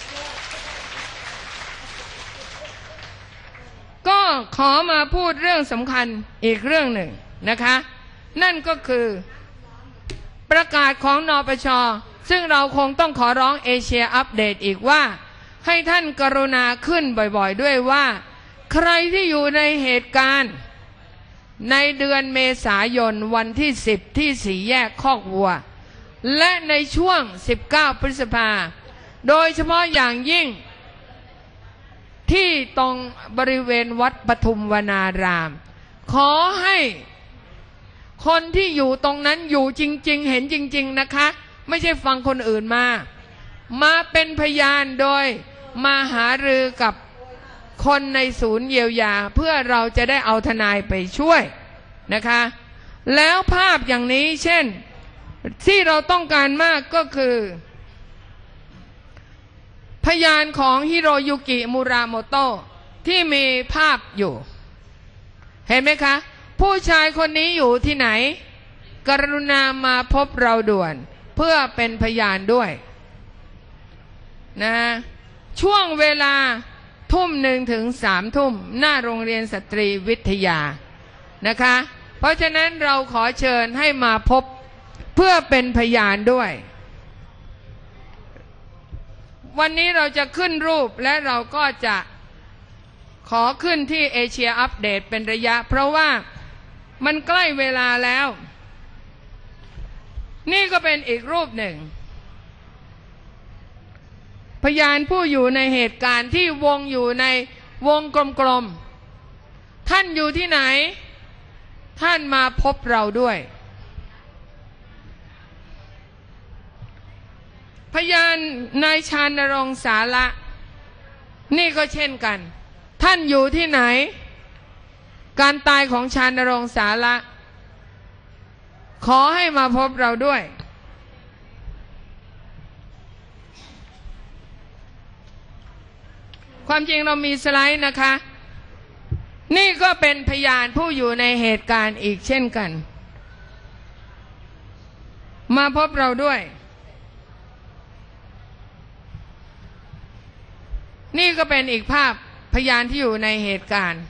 ก็ขอมาพูดเรื่องสำคัญอีกเรื่องหนึ่งนะคะนั่นก็คือประกาศของนปช.ซึ่งเราคงต้องขอร้องเอเชียอัปเดตอีกว่าให้ท่านกรุณาขึ้นบ่อยๆด้วยว่าใครที่อยู่ในเหตุการณ์ในเดือนเมษายนวันที่10ที่สี่แยกคอกวัวและในช่วง19พฤษภาโดยเฉพาะอย่างยิ่งที่ตรงบริเวณวัดปทุมวนารามขอให้คนที่อยู่ตรงนั้นอยู่จริงๆเห็นจริงๆนะคะไม่ใช่ฟังคนอื่นมาเป็นพยานโดยมาหารือกับคนในศูนย์เยียวยาเพื่อเราจะได้เอาทนายไปช่วยนะคะแล้วภาพอย่างนี้เช่นที่เราต้องการมากก็คือพยานของฮิโรยุกิมูราโมโตะที่มีภาพอยู่เห็นไหมคะผู้ชายคนนี้อยู่ที่ไหนกรุณามาพบเราด่วนเพื่อเป็นพยานด้วยนะช่วงเวลา1:00 ถึง 3:00 หน้าโรงเรียนสตรีวิทยานะคะเพราะฉะนั้นเราขอเชิญให้มาพบเพื่อเป็นพยานด้วยวันนี้เราจะขึ้นรูปและเราก็จะขอขึ้นที่เอเชียอัปเดตเป็นระยะเพราะว่ามันใกล้เวลาแล้วนี่ก็เป็นอีกรูปหนึ่งพยานผู้อยู่ในเหตุการณ์ที่วงอยู่ในวงกลมๆท่านอยู่ที่ไหนท่านมาพบเราด้วยพยานนายชานรงค์สาระนี่ก็เช่นกันท่านอยู่ที่ไหนการตายของชานรงค์สาระขอให้มาพบเราด้วยความจริงเรามีสไลด์นะคะ นี่ก็เป็นพยานผู้อยู่ในเหตุการณ์อีกเช่นกันมาพบเราด้วยนี่ก็เป็นอีกภาพพยานที่อยู่ในเหตุการณ์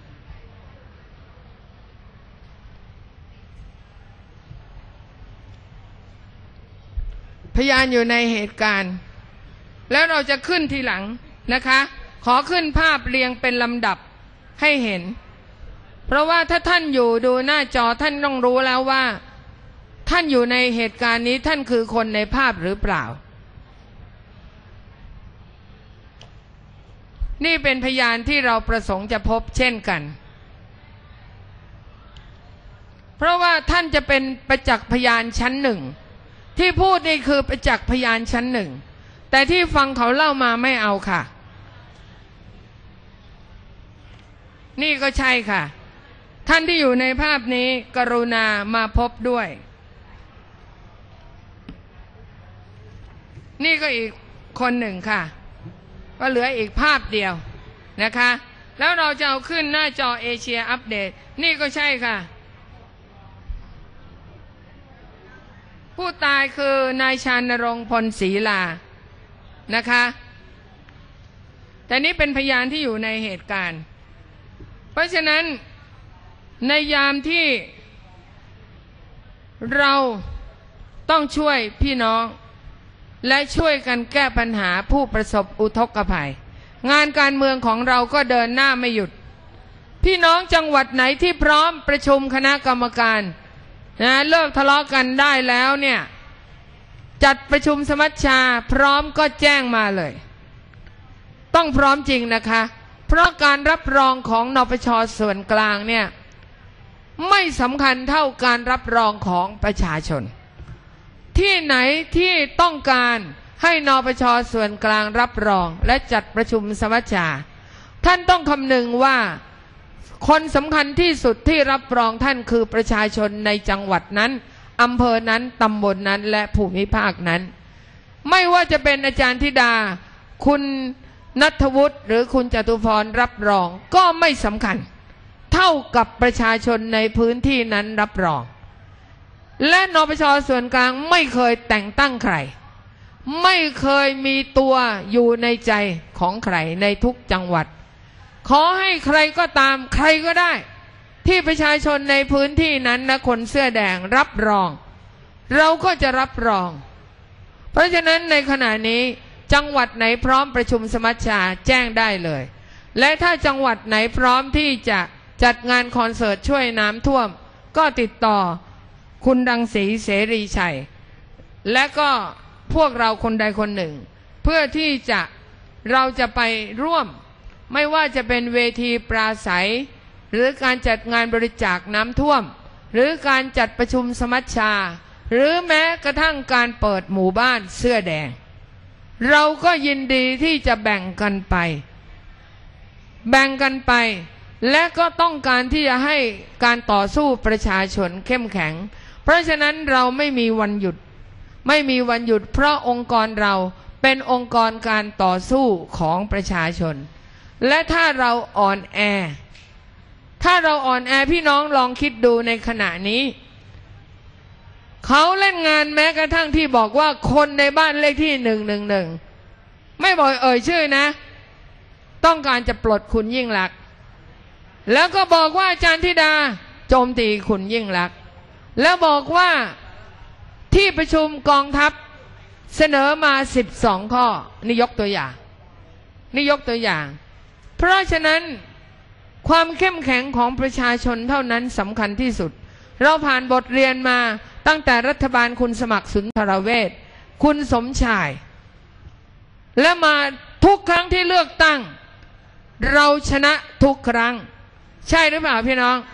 พยานอยู่ในเหตุการณ์แล้วเราจะขึ้นทีหลังนะคะขอขึ้นภาพเรียงเป็นลำดับให้เห็นเพราะว่าถ้าท่านอยู่ดูหน้าจอท่านต้องรู้แล้วว่าท่านอยู่ในเหตุการณ์นี้ท่านคือคนในภาพหรือเปล่านี่เป็นพยานที่เราประสงค์จะพบเช่นกันเพราะว่าท่านจะเป็นประจักษ์พยานชั้นหนึ่งที่พูดนี่คือประจักษ์พยานชั้นหนึ่งแต่ที่ฟังเขาเล่ามาไม่เอาค่ะนี่ก็ใช่ค่ะท่านที่อยู่ในภาพนี้กรุณามาพบด้วยนี่ก็อีกคนหนึ่งค่ะก็เหลืออีกภาพเดียวนะคะแล้วเราจะเอาขึ้นหน้าจอเอเชียอัปเดตนี่ก็ใช่ค่ะผู้ตายคือนายชานรงค์พลศรีลานะคะแต่นี่เป็นพยานที่อยู่ในเหตุการณ์เพราะฉะนั้นในยามที่เราต้องช่วยพี่น้องและช่วยกันแก้ปัญหาผู้ประสบอุทกภัยงานการเมืองของเราก็เดินหน้าไม่หยุดพี่น้องจังหวัดไหนที่พร้อมประชุมคณะกรรมการนะเลิกทะเลาะกันได้แล้วเนี่ยจัดประชุมสมัชชาพร้อมก็แจ้งมาเลยต้องพร้อมจริงนะคะเพราะการรับรองของนปช.ส่วนกลางเนี่ยไม่สำคัญเท่าการรับรองของประชาชนที่ไหนที่ต้องการให้นปช.ส่วนกลางรับรองและจัดประชุมสมัชชาท่านต้องคำนึงว่าคนสำคัญที่สุดที่รับรองท่านคือประชาชนในจังหวัดนั้นอำเภอนั้นตำบลนั้นและภูมิภาคนั้นไม่ว่าจะเป็นอาจารย์ธิดาคุณณัฐวุฒิหรือคุณจตุพรรับรองก็ไม่สำคัญเท่ากับประชาชนในพื้นที่นั้นรับรองและนปช.ส่วนกลางไม่เคยแต่งตั้งใครไม่เคยมีตัวอยู่ในใจของใครในทุกจังหวัดขอให้ใครก็ตามใครก็ได้ที่ประชาชนในพื้นที่นั้นนะคนเสื้อแดงรับรองเราก็จะรับรองเพราะฉะนั้นในขณะนี้จังหวัดไหนพร้อมประชุมสมัชชาแจ้งได้เลยและถ้าจังหวัดไหนพร้อมที่จะจัดงานคอนเสิร์ตช่วยน้ำท่วมก็ติดต่อคุณรังสีเสรีชัยและก็พวกเราคนใดคนหนึ่งเพื่อที่เราจะไปร่วมไม่ว่าจะเป็นเวทีปราศัยหรือการจัดงานบริจาคน้ำท่วมหรือการจัดประชุมสมัชชาหรือแม้กระทั่งการเปิดหมู่บ้านเสื้อแดงเราก็ยินดีที่จะแบ่งกันไปและก็ต้องการที่จะให้การต่อสู้ประชาชนเข้มแข็งเพราะฉะนั้นเราไม่มีวันหยุดเพราะองค์กรเราเป็นองค์กรการต่อสู้ของประชาชนและถ้าเราอ่อนแอพี่น้องลองคิดดูในขณะนี้เขาเล่นงานแม้กระทั่งที่บอกว่าคนในบ้านเลขที่111ไม่บอกชื่อนะต้องการจะปลดคุณยิ่งลักษณ์แล้วก็บอกว่าอาจารย์ธิดาโจมตีคุณยิ่งลักษณ์แล้วบอกว่าที่ประชุมกองทัพเสนอมา12ข้อนี่ยกตัวอย่างเพราะฉะนั้นความเข้มแข็งของประชาชนเท่านั้นสำคัญที่สุดเราผ่านบทเรียนมาตั้งแต่รัฐบาลคุณสมัครสุนทรเวชคุณสมชายและมาทุกครั้งที่เลือกตั้งเราชนะทุกครั้งใช่หรือเปล่าพี่น้อง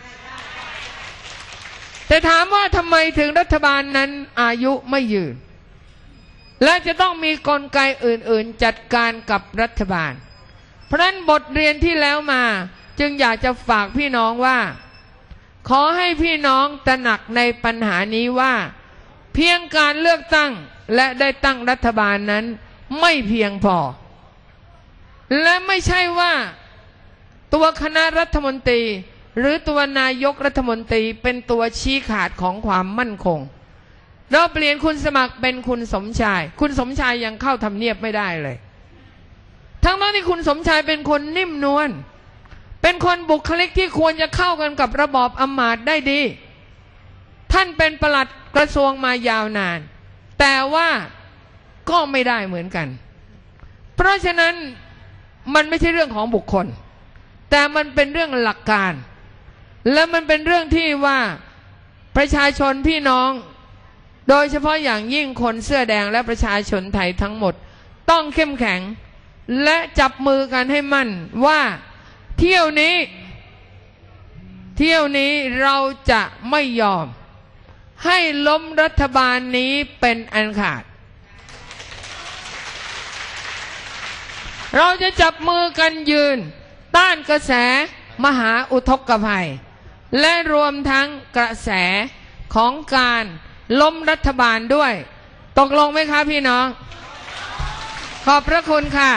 แต่ถามว่าทำไมถึงรัฐบาลนั้นอายุไม่ยืนและจะต้องมีกลไกอื่นๆจัดการกับรัฐบาลเพราะนั้นบทเรียนที่แล้วมาจึงอยากจะฝากพี่น้องว่าขอให้พี่น้องตระหนักในปัญหานี้ว่าเพียงการเลือกตั้งและได้ตั้งรัฐบาลนั้นไม่เพียงพอและไม่ใช่ว่าตัวคณะรัฐมนตรีหรือตัวนายกรัฐมนตรีเป็นตัวชี้ขาดของความมั่นคงเราเปลี่ยนคุณสมัครเป็นคุณสมชายคุณสมชายยังเข้าทำเนียบไม่ได้เลยทั้งที่คุณสมชายเป็นคนนิ่มนวลเป็นคนบุคลิกที่ควรจะเข้ากันกับระบอบอำมาตย์ได้ดีท่านเป็นปลัดกระทรวงมายาวนานแต่ว่าก็ไม่ได้เหมือนกันเพราะฉะนั้นมันไม่ใช่เรื่องของบุคคลแต่มันเป็นเรื่องหลักการและมันเป็นเรื่องที่ว่าประชาชนพี่น้องโดยเฉพาะอย่างยิ่งคนเสื้อแดงและประชาชนไทยทั้งหมดต้องเข้มแข็งและจับมือกันให้มั่นว่าเที่ยวนี้เราจะไม่ยอมให้ล้มรัฐบาลนี้เป็นอันขาดเราจะจับมือกันยืนต้านกระแสมหาอุทกภัยและรวมทั้งกระแสของการล้มรัฐบาลด้วยตกลงไหมคะพี่น้องขอบพระคุณค่ะ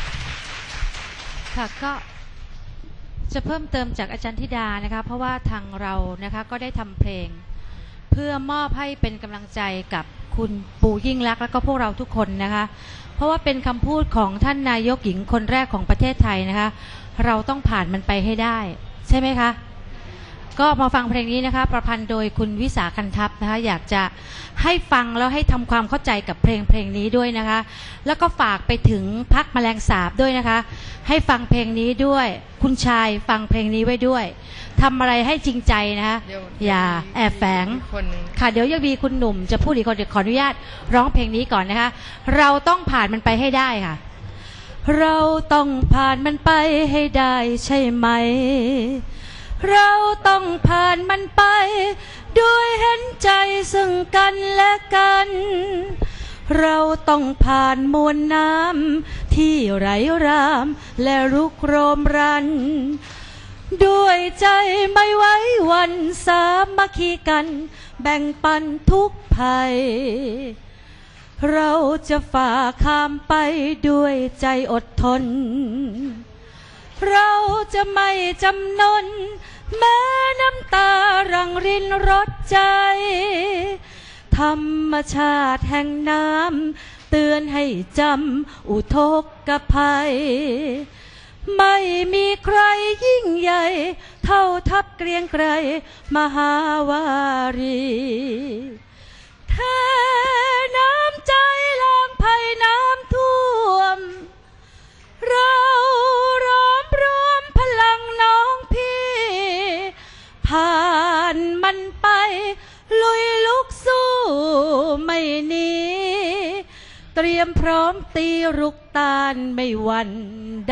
ค่ะก็จะเพิ่มเติมจากอาจารย์ธิดานะคะเพราะว่าทางเรานะคะก็ได้ทำเพลงเพื่อมอบให้เป็นกำลังใจกับคุณปู่ยิ่งลักษณ์และก็พวกเราทุกคนนะคะเพราะว่าเป็นคำพูดของท่านนายกหญิงคนแรกของประเทศไทยนะคะเราต้องผ่านมันไปให้ได้ใช่ไหมคะก็มาฟังเพลงนี้นะคะประพันธ์โดยคุณวิสาคันทัพนะคะอยากจะให้ฟังแล้วให้ทำความเข้าใจกับเพลงนี้ด้วยนะคะแล้วก็ฝากไปถึงพรรคแมลงสาบด้วยนะคะให้ฟังเพลงนี้ด้วยคุณชายฟังเพลงนี้ไว้ด้วยทำอะไรให้จริงใจนะคะอย่าแอบแฝงค่ะเดี๋ยวยังมีคุณหนุ่มจะพูดอีกคนเดี๋ยวขออนุญาตร้องเพลงนี้ก่อนนะคะเราต้องผ่านมันไปให้ได้ค่ะเราต้องผ่านมันไปให้ได้ใช่ไหมเราต้องผ่านมันไปด้วยเห็นใจซึ่งกันและกันเราต้องผ่านมวลน้ำที่ไหลรามและรุกโรมรันด้วยใจไม่ไว้วันสามัคคีกันแบ่งปันทุกภัยเราจะฝ่าข้ามไปด้วยใจอดทนเราจะไม่จำนนแม้น้ำตารังรินรดใจธรรมชาติแห่งน้ำเตือนให้จำอุทกภัยไม่มีใครยิ่งใหญ่เท่าทัพเกรียงไกรมหาวารีแท้น้ำใจล้างภัยน้ำท่วมเราร้อมรวมพลังน้องพี่ผ่านมันไปลุยลุกสู้ไม่หนีเตรียมพร้อมตีรุกตานไม่หวั่นใด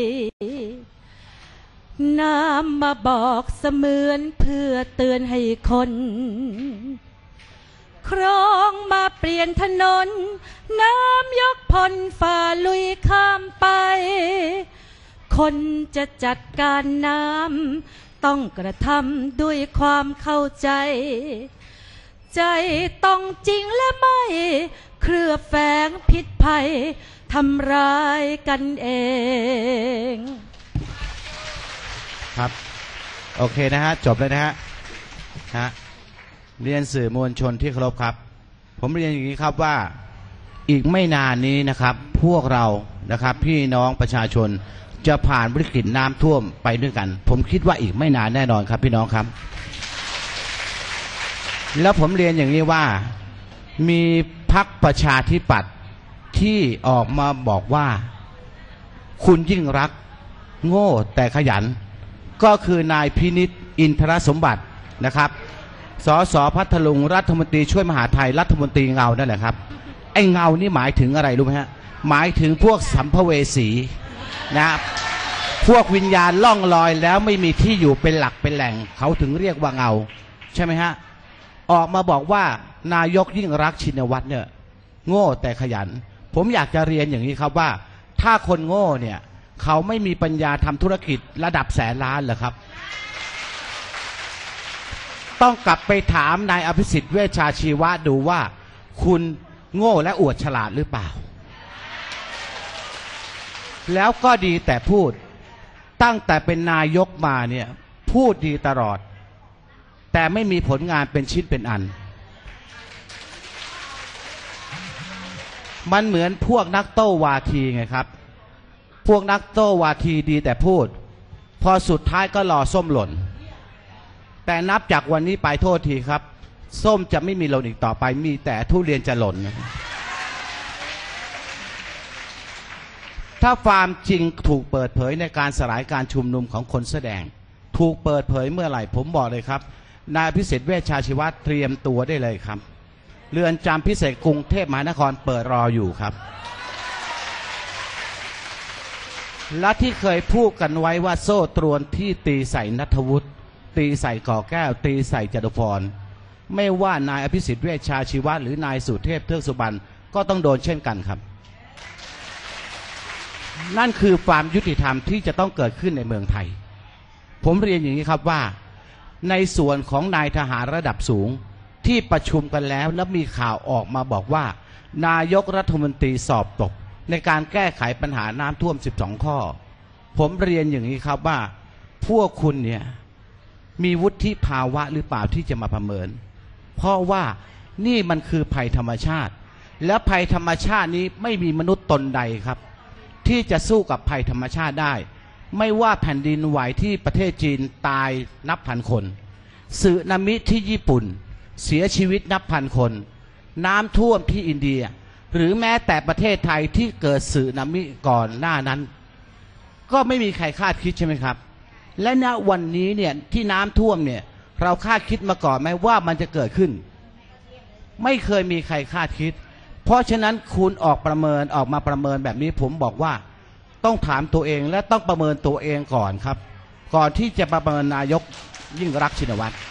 น้ำมาบอกเสมือนเพื่อเตือนให้คนครองมาเปลี่ยนถนนน้ำยกพลฝ่าลุยข้ามไปคนจะจัดการน้ำต้องกระทำด้วยความเข้าใจใจต้องจริงและไม่เคลือบแฝงพิษภัยทำร้ายกันเองครับโอเคนะฮะจบเลยนะฮะเรียนสื่อมวลชนที่เคารพครับผมเรียนอย่างนี้ครับว่าอีกไม่นานนี้นะครับพวกเรานะครับพี่น้องประชาชนจะผ่านวิกฤตน้ำท่วมไปด้วยกันผมคิดว่าอีกไม่นานแน่นอนครับพี่น้องครับแล้วผมเรียนอย่างนี้ว่ามีพรรคประชาธิปัตย์ที่ออกมาบอกว่าคุณยิ่งรักโง่แต่ขยันก็คือนายพินิจอินทรสมบัตินะครับสสพัทลุงรัฐมนตรีช่วยมหาดไทยรัฐมนตรีเงานั่นแหละครับไอ้เงานี่หมายถึงอะไรรู้ไหมฮะหมายถึงพวกสัมภเวสีนะพวกวิญญาณล่องลอยแล้วไม่มีที่อยู่เป็นหลักเป็นแหล่งเขาถึงเรียกว่าเงาใช่ไหมฮะออกมาบอกว่านายกยิ่งรักชินวัตรเนี่ยโง่แต่ขยันผมอยากจะเรียนอย่างนี้ครับว่าถ้าคนโง่เนี่ยเขาไม่มีปัญญาทำธุรกิจระดับแสนล้านเหรอครับต้องกลับไปถามนายอภิสิทธิ์เวชชาชีวะดูว่าคุณโง่และอวดฉลาดหรือเปล่าแล้วก็ดีแต่พูดตั้งแต่เป็นนายกมาเนี่ยพูดดีตลอดแต่ไม่มีผลงานเป็นชิ้นเป็นอันมันเหมือนพวกนักโต้วาทีไงครับพวกนักโต้วาทีดีแต่พูดพอสุดท้ายก็รอส้มหล่นแต่นับจากวันนี้ไปโทษทีครับส้มจะไม่มีหล่นอีกต่อไปมีแต่ทุเรียนจะหล่นถ้าความจริงถูกเปิดเผยในการสลายการชุมนุมของคนแสดงถูกเปิดเผยเมื่อไหร่ผมบอกเลยครับนายอภิสิทธิ์เวชชาชีวะเตรียมตัวได้เลยครับเรือนจำพิเศษกรุงเทพมหานครเปิดรออยู่ครับและที่เคยพูดกันไว้ว่าโซ่ตรวนที่ตีใส่ณัฐวุฒิตีใส่ก่อแก้วตีใส่จตุพรไม่ว่านายอภิสิทธิ์เวชชาชีวะหรือนายสุเทพเทือกสุบรรณก็ต้องโดนเช่นกันครับนั่นคือความยุติธรรมที่จะต้องเกิดขึ้นในเมืองไทยผมเรียนอย่างนี้ครับว่าในส่วนของนายทหารระดับสูงที่ประชุมกันแล้วและมีข่าวออกมาบอกว่านายกรัฐมนตรีสอบตกในการแก้ไขปัญหาน้ำท่วม12ข้อผมเรียนอย่างนี้ครับว่าพวกคุณเนี่ยมีวุฒิภาวะหรือเปล่าที่จะมาประเมินเพราะว่านี่มันคือภัยธรรมชาติและภัยธรรมชาตินี้ไม่มีมนุษย์ตนใดครับที่จะสู้กับภัยธรรมชาติได้ไม่ว่าแผ่นดินไหวที่ประเทศจีนตายนับพันคนสึนามิที่ญี่ปุ่นเสียชีวิตนับพันคนน้ำท่วมที่อินเดียหรือแม้แต่ประเทศไทยที่เกิดสึนามิก่อนหน้านั้นก็ไม่มีใครคาดคิดใช่ไหมครับและณวันนี้เนี่ยที่น้ำท่วมเนี่ยเราคาดคิดมาก่อนไหมว่ามันจะเกิดขึ้นไม่เคยมีใครคาดคิดเพราะฉะนั้นคุณออกมาประเมินแบบนี้ผมบอกว่าต้องถามตัวเองและต้องประเมินตัวเองก่อนครับก่อนที่จะประเมินนายกยิ่งรักษณ์ชินวัตร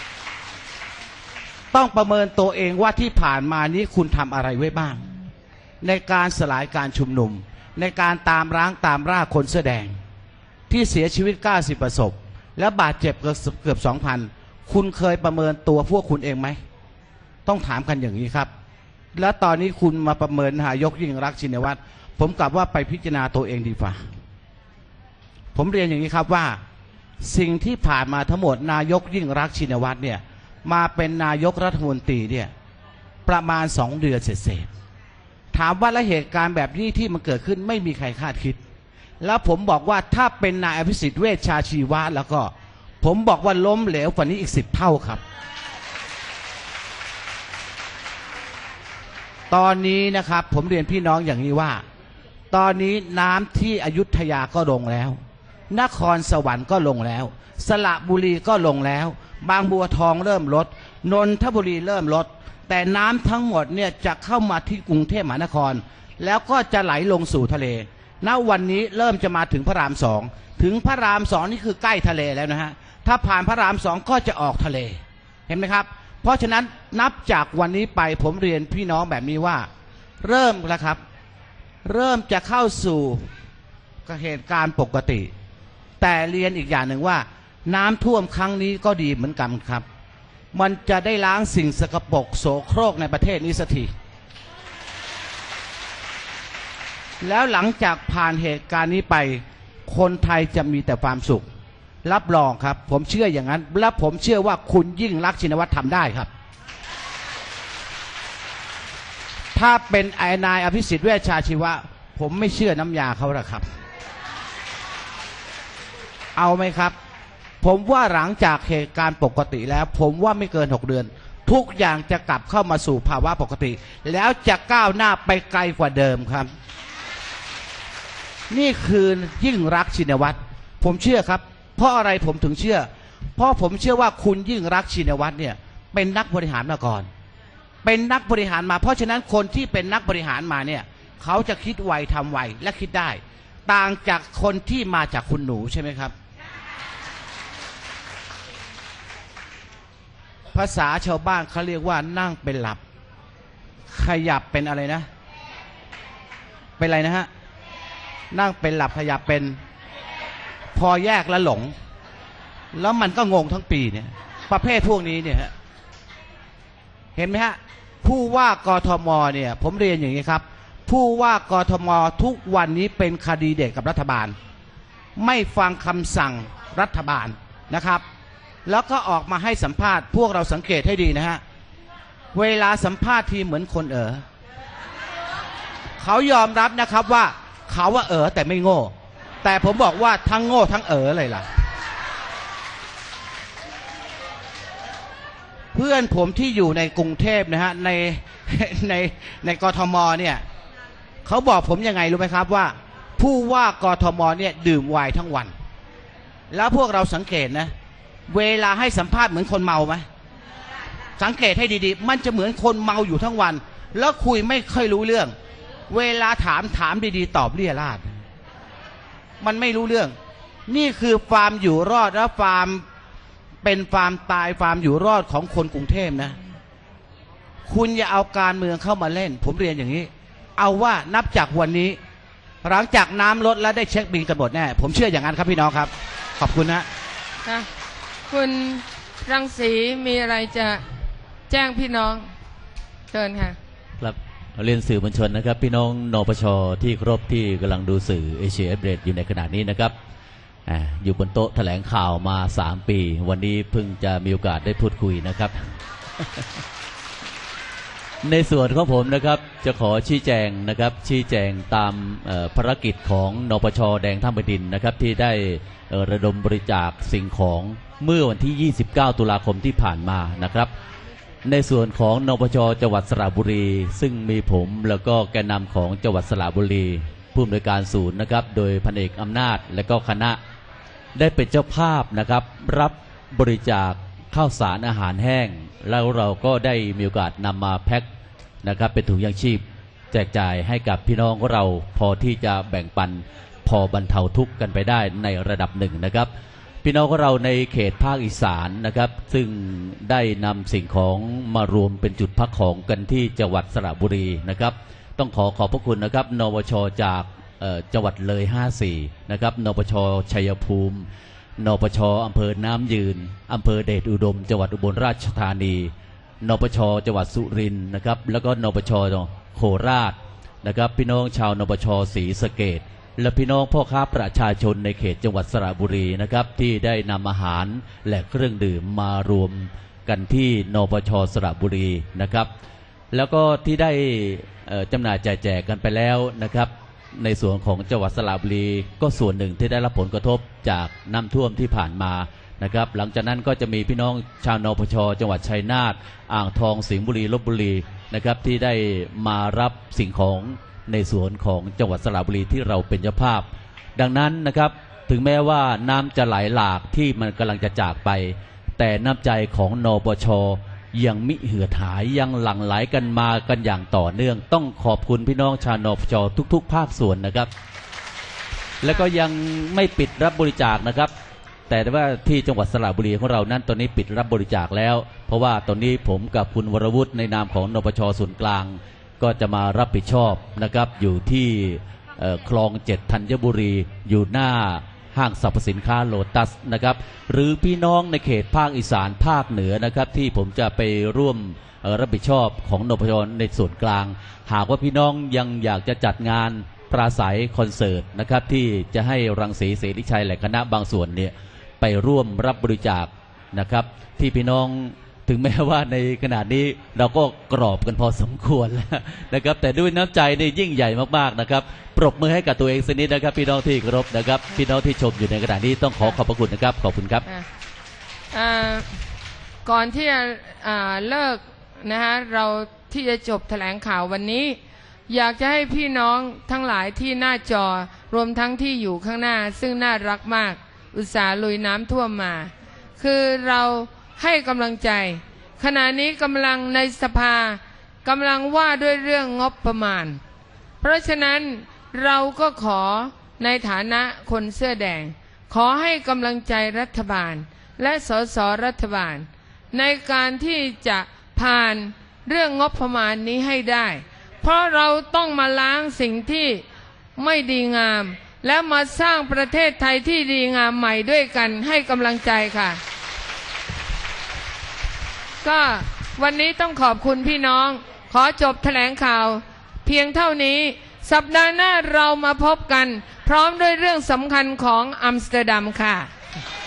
ต้องประเมินตัวเองว่าที่ผ่านมานี้คุณทำอะไรไว้บ้างในการสลายการชุมนุมในการตามร่าคนเสื้อแดงที่เสียชีวิต90ศพและบาดเจ็บเกือบ 2,000 คุณเคยประเมินตัวพวกคุณเองไหมต้องถามกันอย่างนี้ครับแล้วตอนนี้คุณมาประเมินนายกยิ่งรักษณ์ชินวัตรผมกลับว่าไปพิจารณาตัวเองดีกว่าผมเรียนอย่างนี้ครับว่าสิ่งที่ผ่านมาทั้งหมดนายกยิ่งรักษณ์ชินวัตรเนี่ยมาเป็นนายกรัฐมนตรีเนี่ยประมาณ2 เดือนเศษถามว่าและเหตุการณ์แบบนี้ที่มันเกิดขึ้นไม่มีใครคาดคิดแล้วผมบอกว่าถ้าเป็นนายอภิสิทธิ์เวชชาชีวะแล้วก็ผมบอกว่าล้มเหลวกว่านี้อีก10 เท่าครับตอนนี้นะครับผมเรียนพี่น้องอย่างนี้ว่าตอนนี้น้ำที่อยุธยาก็ลงแล้วนครสวรรค์ก็ลงแล้วสระบุรีก็ลงแล้วบางบัวทองเริ่มลดนนทบุรีเริ่มลดแต่น้ำทั้งหมดเนี่ยจะเข้ามาที่กรุงเทพมหานครแล้วก็จะไหลลงสู่ทะเลณวันนี้เริ่มจะมาถึงพระราม 2ถึงพระราม 2นี่คือใกล้ทะเลแล้วนะฮะถ้าผ่านพระราม 2ก็จะออกทะเลเห็นไหมครับเพราะฉะนั้นนับจากวันนี้ไปผมเรียนพี่น้องแบบนี้ว่าเริ่มแล้วครับเริ่มจะเข้าสู่เหตุการณ์ปกติแต่เรียนอีกอย่างหนึ่งว่าน้ำท่วมครั้งนี้ก็ดีเหมือนกันครับมันจะได้ล้างสิ่งสกปรกโสโครกในประเทศนี้สักทีแล้วหลังจากผ่านเหตุการณ์นี้ไปคนไทยจะมีแต่ความสุขรับรองครับผมเชื่ออย่างนั้นและผมเชื่อว่าคุณยิ่งรักษณ์ชินวัตรทำได้ครับถ้าเป็นนายอภิสิทธิ์เวชชาชีวะผมไม่เชื่อน้ำยาเขาหรอกครับเอาไหมครับผมว่าหลังจากเหตุการณ์ปกติแล้วผมว่าไม่เกิน6 เดือนทุกอย่างจะกลับเข้ามาสู่ภาวะปกติแล้วจะก้าวหน้าไปไกลกว่าเดิมครับนี่คือยิ่งรักษณ์ชินวัตรผมเชื่อครับเพราะอะไรผมถึงเชื่อเพราะผมเชื่อว่าคุณยิ่งรักษณ์ชินวัตรเนี่ยเป็นนักบริหารมาก่อนเป็นนักบริหารมาเพราะฉะนั้นคนที่เป็นนักบริหารมาเนี่ยเขาจะคิดไวทำไวและคิดได้ต่างจากคนที่มาจากคุณหนูใช่ไหมครับภาษาชาวบ้านเขาเรียกว่านั่งเป็นหลับขยับเป็นอะไรนะเป็นอะไรนะฮะนั่งเป็นหลับขยับเป็นพอแยกแล้วหลงแล้วมันก็งงทั้งปีเนี่ยประเภทพวกนี้เนี่ยเห็นไหมฮะผู้ว่ากทมเนี่ยผมเรียนอย่างนี้ครับผู้ว่ากทมทุกวันนี้เป็นคดีเด็ดกับรัฐบาลไม่ฟังคำสั่งรัฐบาลนะครับแล้วก็ออกมาให้สัมภาษณ์พวกเราสังเกตให้ดีนะฮะเวลาสัมภาษณ์ทีเหมือนคนเขายอมรับนะครับว่าเขาว่าแต่ไม่โง่แต่ผมบอกว่าทั้งโง่ทั้งเลยล่ะเพื่อนผมที่อยู่ในกรุงเทพนะฮะในกทมเนี่ยเขาบอกผมยังไงรู้ไหมครับว่าผู้ว่ากทมเนี่ยดื่มไวน์ทั้งวันแล้วพวกเราสังเกตนะเวลาให้สัมภาษณ์เหมือนคนเมาไหมสังเกตให้ดีๆมันจะเหมือนคนเมาอยู่ทั้งวันแล้วคุยไม่ค่อยรู้เรื่องเวลาถามดีๆตอบเรี่ยราดมันไม่รู้เรื่องนี่คือฟาร์มอยู่รอดและฟาร์มเป็นฟาร์มตายฟาร์มอยู่รอดของคนกรุงเทพนะคุณอย่าเอาการเมืองเข้ามาเล่นผมเรียนอย่างนี้เอาว่านับจากวันนี้หลังจากน้ำลดแล้วได้เช็คบินกันหมดแน่ผมเชื่ออย่างนั้นครับพี่น้องครับขอบคุณนะคุณรังสีมีอะไรจะแจ้งพี่น้องเชิญค่ะครับเรียนสื่อมวลชนนะครับพี่น้องนปชที่เคารพที่กำลังดูสื่อเอเชียอัปเดตอยู่ในขณะนี้นะครับอยู่บนโต๊ะแถลงข่าวมา3 ปีวันนี้เพิ่งจะมีโอกาสได้พูดคุยนะครับ ในส่วนของผมนะครับจะขอชี้แจงนะครับชี้แจงตามภารกิจของนปชแดงท่าแผ่นดินนะครับที่ได้ระดมบริจาคสิ่งของเมื่อวันที่29 ตุลาคมที่ผ่านมานะครับในส่วนของนปชจังหวัดสระบุรีซึ่งมีผมแล้วก็แกนนำของจังหวัดสระบุรีผู้อำนวยการศูนย์นะครับโดยพันเอกอำนาจและก็คณะได้เป็นเจ้าภาพนะครับรับบริจาคข้าวสารอาหารแห้งแล้วเราก็ได้มีโอกาสนำมาแพ็คนะครับเป็นถุงยางชีพแจกจ่ายให้กับพี่น้องของเราพอที่จะแบ่งปันพอบรรเทาทุกข์กันไปได้ในระดับหนึ่งนะครับพี่น้องของเราในเขตภาคอีสานนะครับซึ่งได้นำสิ่งของมารวมเป็นจุดพักของกันที่จังหวัดสระบุรีนะครับต้องขอบพระคุณนะครับนปชจากจังหวัดเลย54นะครับนปชชัยภูมินปชอำเภอน้ำยืนอำเภอเดชอุดมจังหวัดอุบลราชธานีนปชจังหวัดสุรินทร์นะครับแล้วก็นปชโคราชนะครับพี่น้องชาวนปชศรีสะเกษและพี่น้องพ่อค้าประชาชนในเขตจังหวัดสระบุรีนะครับที่ได้นำอาหารและเครื่องดื่มมารวมกันที่นปชสระบุรีนะครับแล้วก็ที่ได้จำหน่ายแจกกันไปแล้วนะครับในส่วนของจังหวัดสระบุรีก็ส่วนหนึ่งที่ได้รับผลกระทบจากน้ำท่วมที่ผ่านมานะครับหลังจากนั้นก็จะมีพี่น้องชาวนปชจังหวัดชัยนาทอ่างทองสิงห์บุรีลพบุรีนะครับที่ได้มารับสิ่งของในส่วนของจังหวัดสระบุรีที่เราเป็นเจ้าภาพดังนั้นนะครับถึงแม้ว่าน้ำจะไหลหลากที่มันกำลังจะจากไปแต่น้ำใจของนปชยังมิเหือดหายยังหลั่งไหลกันมากันอย่างต่อเนื่องต้องขอบคุณพี่น้องชาวนปชทุกๆภาคส่วนนะครับแล้วก็ยังไม่ปิดรับบริจาคนะครับแต่ว่าที่จังหวัดสระบุรีของเรานั้นตอนนี้ปิดรับบริจาคแล้วเพราะว่าตอนนี้ผมกับคุณวรวุฒิในนามของนปชส่วนกลางก็จะมารับผิดชอบนะครับอยู่ที่คลอง7ธัญบุรีอยู่หน้าห้างสรรพสินค้าโลตัสนะครับหรือพี่น้องในเขตภาคอีสานภาคเหนือนะครับที่ผมจะไปร่วมรับผิดชอบของนปชในส่วนกลางหากว่าพี่น้องยังอยากจะจัดงานปราศัยคอนเสิร์ตนะครับที่จะให้รังสีเสรีชัยและคณะบางส่วนเนี่ยไปร่วมรับบริจาคนะครับที่พี่น้องถึงแม้ว่าในขณะนี้เราก็กรอบกันพอสมควรแล้วนะครับแต่ด้วยน้ำใจนี่ยิ่งใหญ่มากๆนะครับปรบมือให้กับตัวเองสักนิดนะครับพี่น้องที่เคารพนะครับพี่น้องที่ชมอยู่ในขณะนี้ต้องขอบพระคุณนะครับขอบคุณครับก่อนที่จะเลิกนะฮะเราที่จะจบแถลงข่าววันนี้อยากจะให้พี่น้องทั้งหลายที่หน้าจอรวมทั้งที่อยู่ข้างหน้าซึ่งน่ารักมากอุตส่าห์ลุยน้ำท่วมมาคือเราให้กำลังใจขณะนี้กำลังในสภากำลังว่าด้วยเรื่องงบประมาณเพราะฉะนั้นเราก็ขอในฐานะคนเสื้อแดงขอให้กำลังใจรัฐบาลและสสรัฐบาลในการที่จะผ่านเรื่องงบประมาณนี้ให้ได้เพราะเราต้องมาล้างสิ่งที่ไม่ดีงามและมาสร้างประเทศไทยที่ดีงามใหม่ด้วยกันให้กำลังใจค่ะก็วันนี้ต้องขอบคุณพี่น้องขอจบแถลงข่าวเพียงเท่านี้สัปดาห์หน้าเรามาพบกันพร้อมด้วยเรื่องสำคัญของอัมสเตอร์ดัมค่ะ